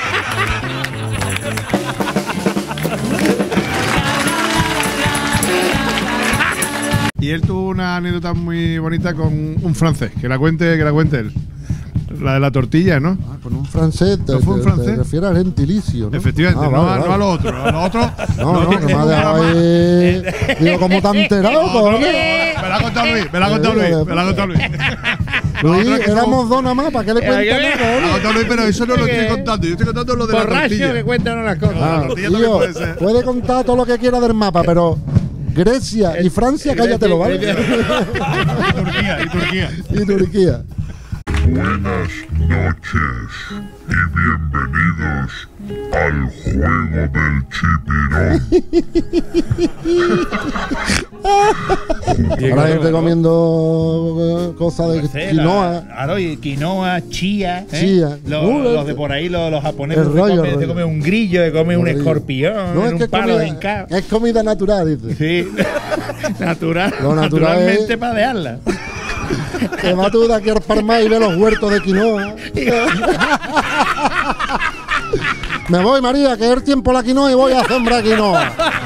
Y él tuvo una anécdota muy bonita con un francés, que la cuente, que la cuente él. La de la tortilla, ¿no? Ah, con un francés, te, ¿No fue un te- francés? te refieres al gentilicio, ¿no? Efectivamente, Ah, no, vale, a, no vale. a lo otro. A lo otro. No, no, que me ha dejado ahí. Digo, ¿cómo te has enterado, No, no, cojones? Me la ha contado Luis, me la ha contado Luis, me la ha contado Luis. Luis, Otra que éramos son- dos nada más, ¿para qué le Eh, cuentas que- nada, Me la ha cojones? contado Luis, pero eso no lo estoy contando. Yo estoy contando lo de la Borracho tortilla. que cuentan las cosas. Ah, La tortilla también tío, puede ser. puede contar todo lo que quiera del mapa, pero Grecia y Francia, cállatelo, ¿vale? Y Turquía, y Turquía. Y Turquía. Buenas noches y bienvenidos al juego del chipirón. Ahora gente comiendo eh, cosas de Pues, quinoa. Claro, y quinoa, chía. ¿eh? Chía. Los, Uh, los de por ahí, los, los japoneses, el se, rollo, come, el se rollo. come un grillo, se come un Grillo. escorpión, No, en es que un es palo comida, hincado. es comida natural, dice. Sí, natural, Lo natural naturalmente es- para dejarla. Te vas tú de aquí al Parma y ves los huertos de quinoa. Me voy, María, que es el tiempo la quinoa y voy a sembrar quinoa.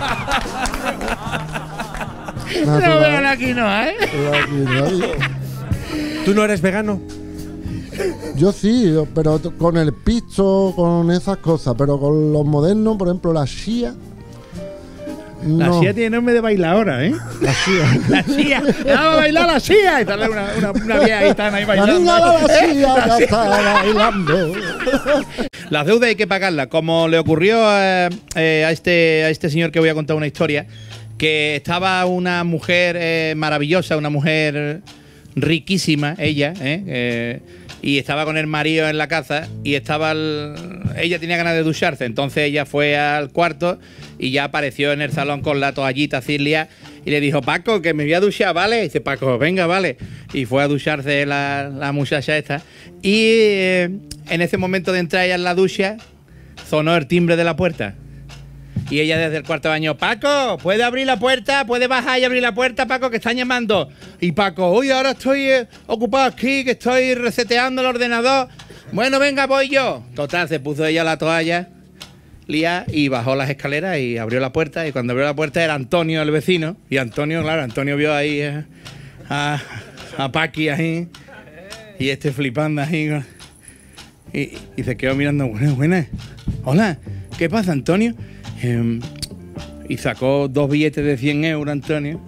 No veo la quinoa, ¿eh? La quinoa. ¿Tú no eres vegano? Yo sí, pero t- con el pisto, con esas cosas, pero con los modernos, por ejemplo, la chía. La no. chía tiene nombre de bailadora, ¿eh? La chía. La chía. Vamos a bailar la chía. Y sale una, una, una vieja ahí están ahí La bailando. niña de la ¿Eh? chía La ya chía. está bailando. Las deudas hay que pagarlas. Como le ocurrió eh, eh, a, este, a este señor que voy a contar una historia, que estaba una mujer eh, maravillosa, una mujer riquísima, ella, ¿eh? Eh, y estaba con el marido en la casa y estaba el- ella tenía ganas de ducharse, entonces ella fue al cuarto y ya apareció en el salón con la toallita Cilia y le dijo: Paco, que me voy a duchar, ¿vale? Y dice Paco: venga, vale. Y fue a ducharse la, la muchacha esta y eh, en ese momento de entrar ella en la ducha sonó el timbre de la puerta. Y ella desde el cuarto baño: Paco, ¿puede abrir la puerta? ¿Puede bajar y abrir la puerta, Paco, que están llamando? Y Paco: oye, ahora estoy eh, ocupado aquí, que estoy reseteando el ordenador. Bueno, venga, voy yo. Total, se puso ella la toalla, lía, y bajó las escaleras y abrió la puerta. Y cuando abrió la puerta era Antonio, el vecino. Y Antonio, claro, Antonio vio ahí eh, a, a Paqui ahí. Y este flipando ahí. Y, y se quedó mirando: buenas, buenas. Hola. ¿qué pasa, Antonio? Eh, y sacó dos billetes de cien euros, Antonio.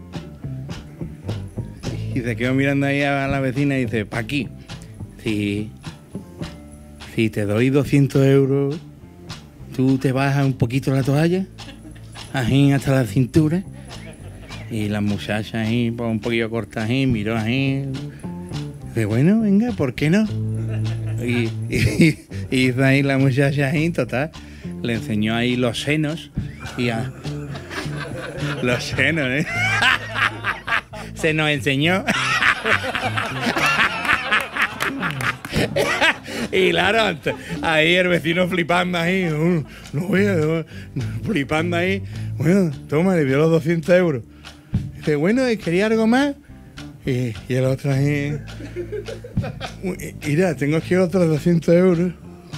Y se quedó mirando ahí a la vecina y dice, pa' aquí, si, si te doy doscientos euros, tú te bajas un poquito la toalla, así hasta la cintura. Y la muchacha ahí, pues, un poquito corta ahí, miró ahí. Dice, bueno, venga, ¿por qué no? Y, y, y hizo ahí la muchacha ahí, total. Le enseñó ahí los senos. Y a, los senos, ¿eh? Se nos enseñó. Y claro, ahí el vecino flipando ahí. No, no veo, flipando ahí. Bueno, toma, le dio los doscientos euros. Dice, bueno, ¿quería algo más? Y, y el otro ahí. Mira, tengo aquí otros doscientos euros.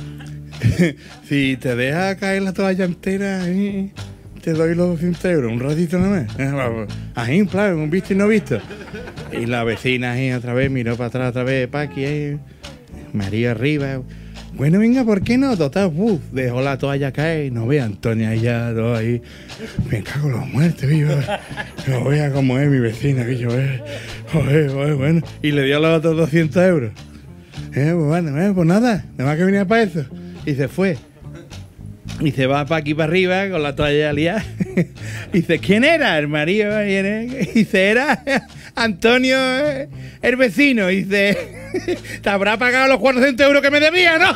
Si te dejas caer la toalla entera, ahí, te doy los doscientos euros. Un ratito nada más. Ahí, claro, un visto y no visto. Y la vecina ahí otra vez miró para atrás, otra vez, Paqui ahí. María arriba. Bueno, venga, ¿por qué no? Total, uf, dejó la toalla caer. No vea Antonio ahí ya, todo ahí. Me cago en los muertos, viva. No vea cómo es mi vecina, que yo veo. Joder, joder, bueno. Y le dio los otros doscientos euros. Eh, pues bueno, eh, pues nada, nada más que venía para eso. Y se fue. Y se va para aquí para arriba con la toalla liada. Y dice, ¿quién era? El marido. Y dice, era Antonio, el vecino. Y dice, te habrá pagado los cuatrocientos euros que me debía, ¿no?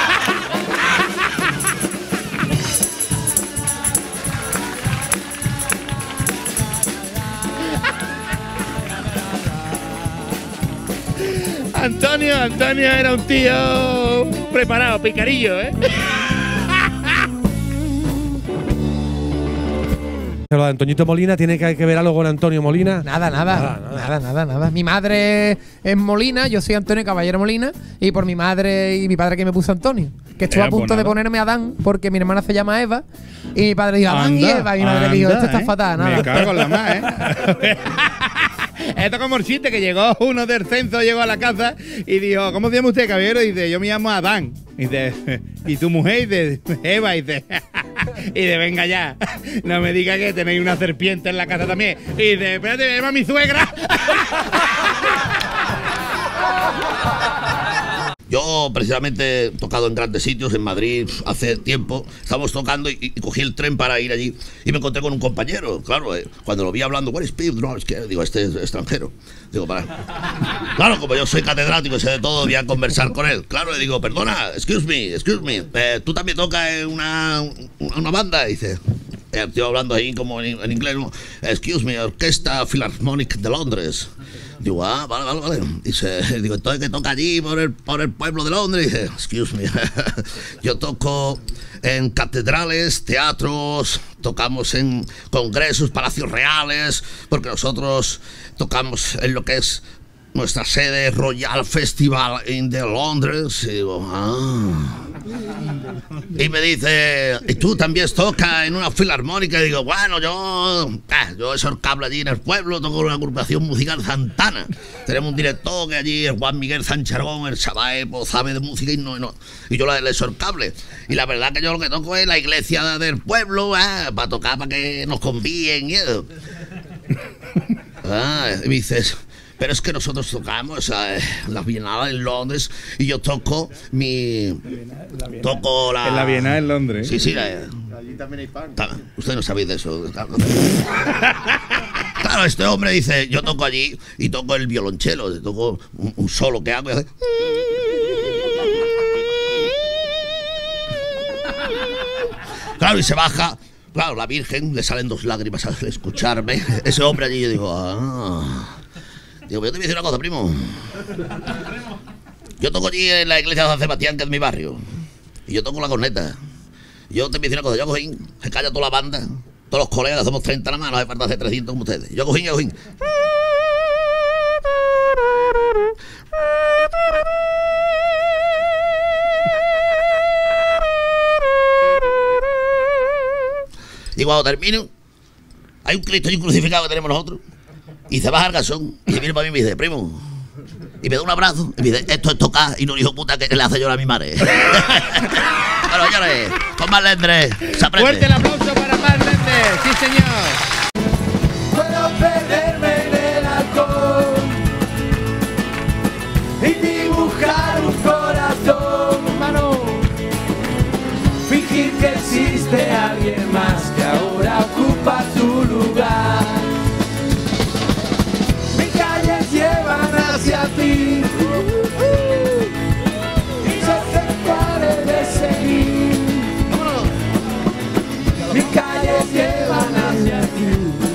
Antonio, Antonio era un tío preparado, picarillo, ¿eh? Pero lo de Antoñito Molina, ¿tiene que, que ver algo con Antonio Molina? Nada, nada, nada, nada, nada, nada, nada. Mi madre es Molina, yo soy Antonio Caballero Molina, y por mi madre y mi padre que me puso Antonio. Que estuve Eh, a punto pues de nada. ponerme Adán, porque mi hermana se llama Eva, y mi padre dijo Adán y Anda, Eva, y mi madre dijo, esto anda, está ¿eh? fatal, nada. Me cago en la más, ¿eh? Esto como el chiste que llegó uno del censo, llegó a la casa y dijo, ¿cómo se llama usted, caballero? Y dice, yo me llamo Adán. Y dice, ¿y tu mujer? Y dice, Eva. Y dice, y dice, venga ya, no me diga que tenéis una serpiente en la casa también. Y dice, espérate, Eva, mi suegra. Yo precisamente he tocado en grandes sitios, en Madrid, hace tiempo. Estábamos tocando y, y cogí el tren para ir allí y me encontré con un compañero. Claro, eh, cuando lo vi hablando, what is Pete? No, es que, digo, este es extranjero. Digo, para. Claro, como yo soy catedrático y sé de todo, voy a conversar con él. Claro, le digo, perdona, excuse me, excuse me, eh, ¿tú también tocas en una, una banda? Y dice, eh, estoy hablando ahí como en, en inglés, ¿no? Excuse me, Orquesta Philharmonic de Londres. Digo, ah, vale, vale, vale. Dice, digo, entonces que toca allí por el, por el pueblo de Londres. Dice, excuse me, yo toco en catedrales, teatros, tocamos en congresos, palacios reales, porque nosotros tocamos en lo que es nuestra sede Royal Festival in de Londres. Y digo, ah. Y me dice, ¿y tú también tocas en una filarmónica? Y digo, bueno, yo ah, yo soy cable allí en el pueblo, toco en una agrupación musical Santana. Tenemos un director que allí es Juan Miguel Sancharón, el chaval pues, sabe de música y no, y no. Y yo le soy cable. Y la verdad que yo lo que toco es la iglesia del pueblo, ah, para tocar, para que nos convíen y eso. Ah, y me dices, pero es que nosotros tocamos eh, la Bienal en Londres y yo toco mi... Toco la... En la Bienal en Londres. Sí, sí. La, Allí también hay pan. usted no sabéis de eso. Claro, este hombre dice, yo toco allí y toco el violonchelo, toco un, un solo que hago y hace... Claro, y se baja... Claro, la Virgen, le salen dos lágrimas al escucharme. Ese hombre allí, yo digo, ah... Digo, yo te voy a decir una cosa, primo. Yo toco allí en la iglesia de San Sebastián, que es mi barrio. Y yo toco la corneta. Yo te voy a decir una cosa, yo cogí, se calla toda la banda, todos los colegas, somos treinta nada más, no hace falta hacer trescientos como ustedes. Yo cogí, yo cogí. Y cuando termino, hay un Cristo y un crucificado que tenemos nosotros. Y se baja el gasón y viene para mí y me dice, primo, y me da un abrazo y me dice, esto es tocar y no hijo puta que le hace llorar a mi madre. Bueno, señores, con Marlendres se aprende. Fuerte el aplauso para Marlendres, sí señor. Puedo perderme en el alcohol y dibujar un corazón, mano. Fingir que existe alguien más que ahora ocupa su lugar. Mis calles llevan hacia ti y yo trataré de seguir. Mis calles llevan hacia ti.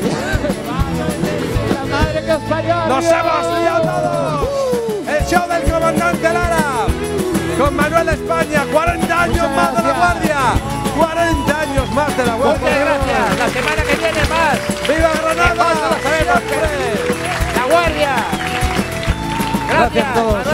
La madre que os parió. ¡Nos hemos liado todos! El show del comandante Lara con Manuel España, cuarenta años Muchas más de la gracias. Guardia, cuarenta años más de la Guardia. Muchas gracias. La semana que viene más. ¡Viva Granada! Mejor, lo sabemos. La Guardia. Gracias a todos.